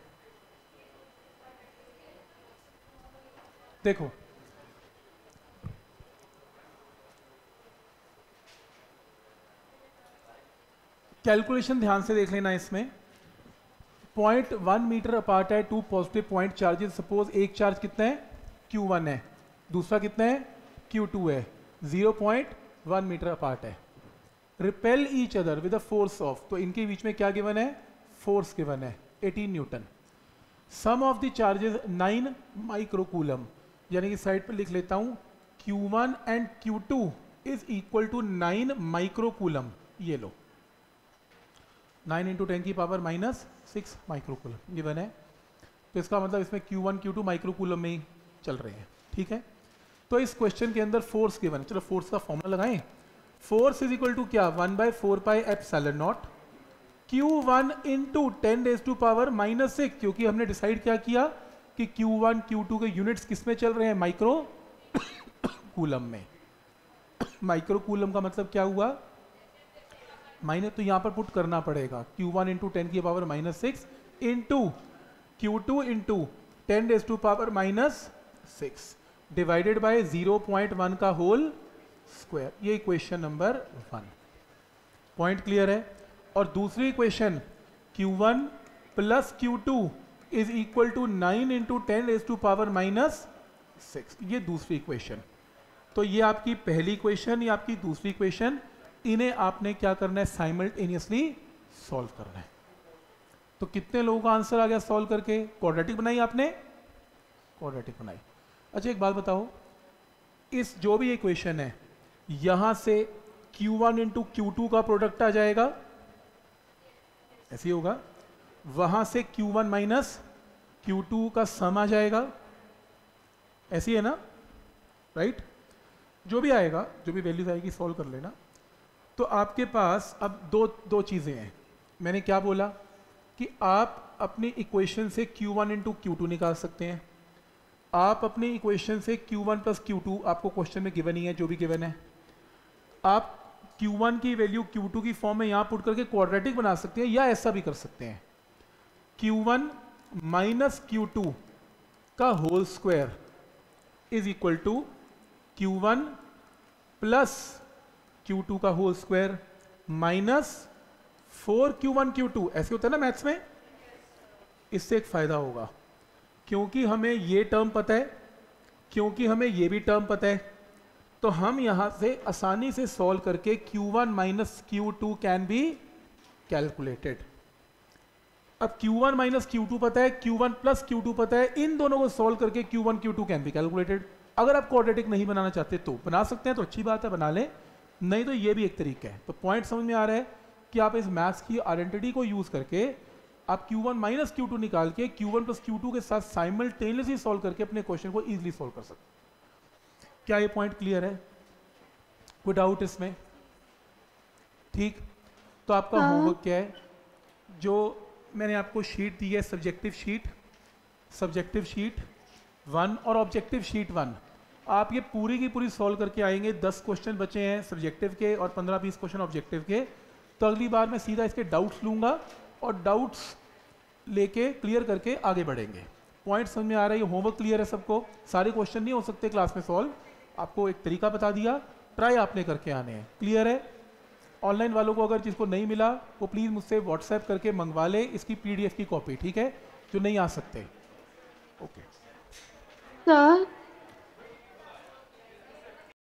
देखो कैलकुलेशन ध्यान से देख लेना। इसमें 0.1 मीटर अपार्ट है, 2 पॉजिटिव पॉइंट चार्जेस। सपोज एक चार्ज कितना है Q1 है, दूसरा कितना है Q2 है, 0.1 मीटर अपार्ट है। Repel each other with the force of, तो इनके बीच में क्या गिवन है, फोर्स गिवन है 18 newton. Sum of the charges 9 microcoulomb, यानी कि साइड पर लिख लेता हूं Q1 and Q2 is equal to 9 microcoulomb. ये लो 9 इंटू 10 की पावर -6 माइक्रोकूलम गिवन है। तो इसका मतलब इसमें Q1 Q2 माइक्रोकूलम में ही चल रहे हैं, ठीक है। तो इस क्वेश्चन के अंदर फोर्स गिवन है, चलो फोर्स का फॉर्मूला लगाएं। फोर्स इज इक्वल टू क्या, 1/4 pi epsilon not Q1 into 10⁻⁻6, क्योंकि हमने डिसाइड क्या किया कि Q1 Q2 के यूनिट्स किस में चल रहे हैं, माइक्रो कूलम में। माइक्रो कूलम का मतलब क्या हुआ, माइनस, तो यहां पर पुट करना पड़ेगा Q1 into 10⁻⁻6 into Q2 into 10⁻⁻6 divided by 0.1 का होल स्क्वायर। ये इक्वेशन नंबर 1। पॉइंट क्लियर है। और दूसरी equation Q1 plus Q2 is equal to 9 into 10⁻⁻6, ये दूसरी इक्वेशन। तो ये आपकी पहली इक्वेशन, ये आपकी दूसरी इक्वेशन, इन्हें आपने क्या करना है, साइमल्टेनियसली सॉल्व करना है। तो कितने लोगों का आंसर आ गया सॉल्व करके, क्वाड्रेटिक बनाई आपने, क्वाड्रेटिक बनाई। अच्छा एक बात बताओ, इस जो भी इक्वेशन है यहां से Q1 इंटू Q2 का प्रोडक्ट आ जाएगा, ऐसे ही होगा। वहां से Q1 माइनस Q2 का सम आ जाएगा, ऐसी है ना, राइट। जो भी आएगा, जो भी वैल्यूज आएगी सॉल्व कर लेना। तो आपके पास अब दो चीजें हैं। मैंने क्या बोला कि आप अपनी इक्वेशन से Q1 इंटू Q2 निकाल सकते हैं। आप अपनी इक्वेशन से Q1 प्लस Q2, आपको क्वेश्चन में गिवन ही है, जो भी गिवन है, आप Q1 की वैल्यू Q2 की फॉर्म में यहाँ पुट करके क्वाड्रेटिक बना सकते हैं या ऐसा भी कर सकते हैं, Q1 माइनस Q2 का whole square is equal to Q1 plus Q2 का whole square minus 4Q1 Q2, ऐसे होता है ना मैथ्स में। इससे एक फायदा होगा, क्योंकि हमें ये टर्म पता है, क्योंकि हमें ये भी टर्म पता है, तो हम यहां से आसानी से सॉल्व करके Q1 minus Q2 can be calculated. अब Q1 माइनस Q2 पता है, Q1 प्लस Q2 पता है, इन दोनों को सॉल्व करके Q1 Q2 can be calculated. अगर आप क्वाड्रेटिक नहीं बनाना चाहते तो बना सकते हैं, तो अच्छी बात है, बना लें, नहीं तो ये भी एक तरीका है। तो पॉइंट समझ में आ रहा है कि आप इस मैथ्स की आइडेंटिटी को यूज करके आप Q1 माइनस Q2 निकाल के Q1 प्लस Q2 के साथ साइमल्टेनियसली सॉल्व करके अपने क्वेश्चन को इजीली सॉल्व कर सकते हैं। क्या ये पॉइंट क्लियर है? कोई डाउट इसमें? ठीक, तो आपका होमवर्क क्या है? जो मैंने आपको शीट दी है, सब्जेक्टिव शीट 1 और ऑब्जेक्टिव शीट 1, आप ये पूरी की पूरी सॉल्व करके आएंगे। 10 क्वेश्चन बचे हैं सब्जेक्टिव के और 15-20 क्वेश्चन ऑब्जेक्टिव के। तो अगली बार मैं सीधा इसके डाउट्स लूंगा और डाउट्स लेके क्लियर करके आगे बढ़ेंगे। पॉइंट समझ में आ रहा है? ये होमवर्क क्लियर है सबको? सारे क्वेश्चन नहीं हो सकते क्लास में सॉल्व, आपको एक तरीका बता दिया, ट्राई आपने करके आने हैं। क्लियर है? ऑनलाइन वालों को अगर जिसको नहीं मिला वो प्लीज़ मुझसे व्हाट्सएप करके मंगवा ले इसकी PDF की कॉपी, ठीक है, जो नहीं आ सकते। Okay sir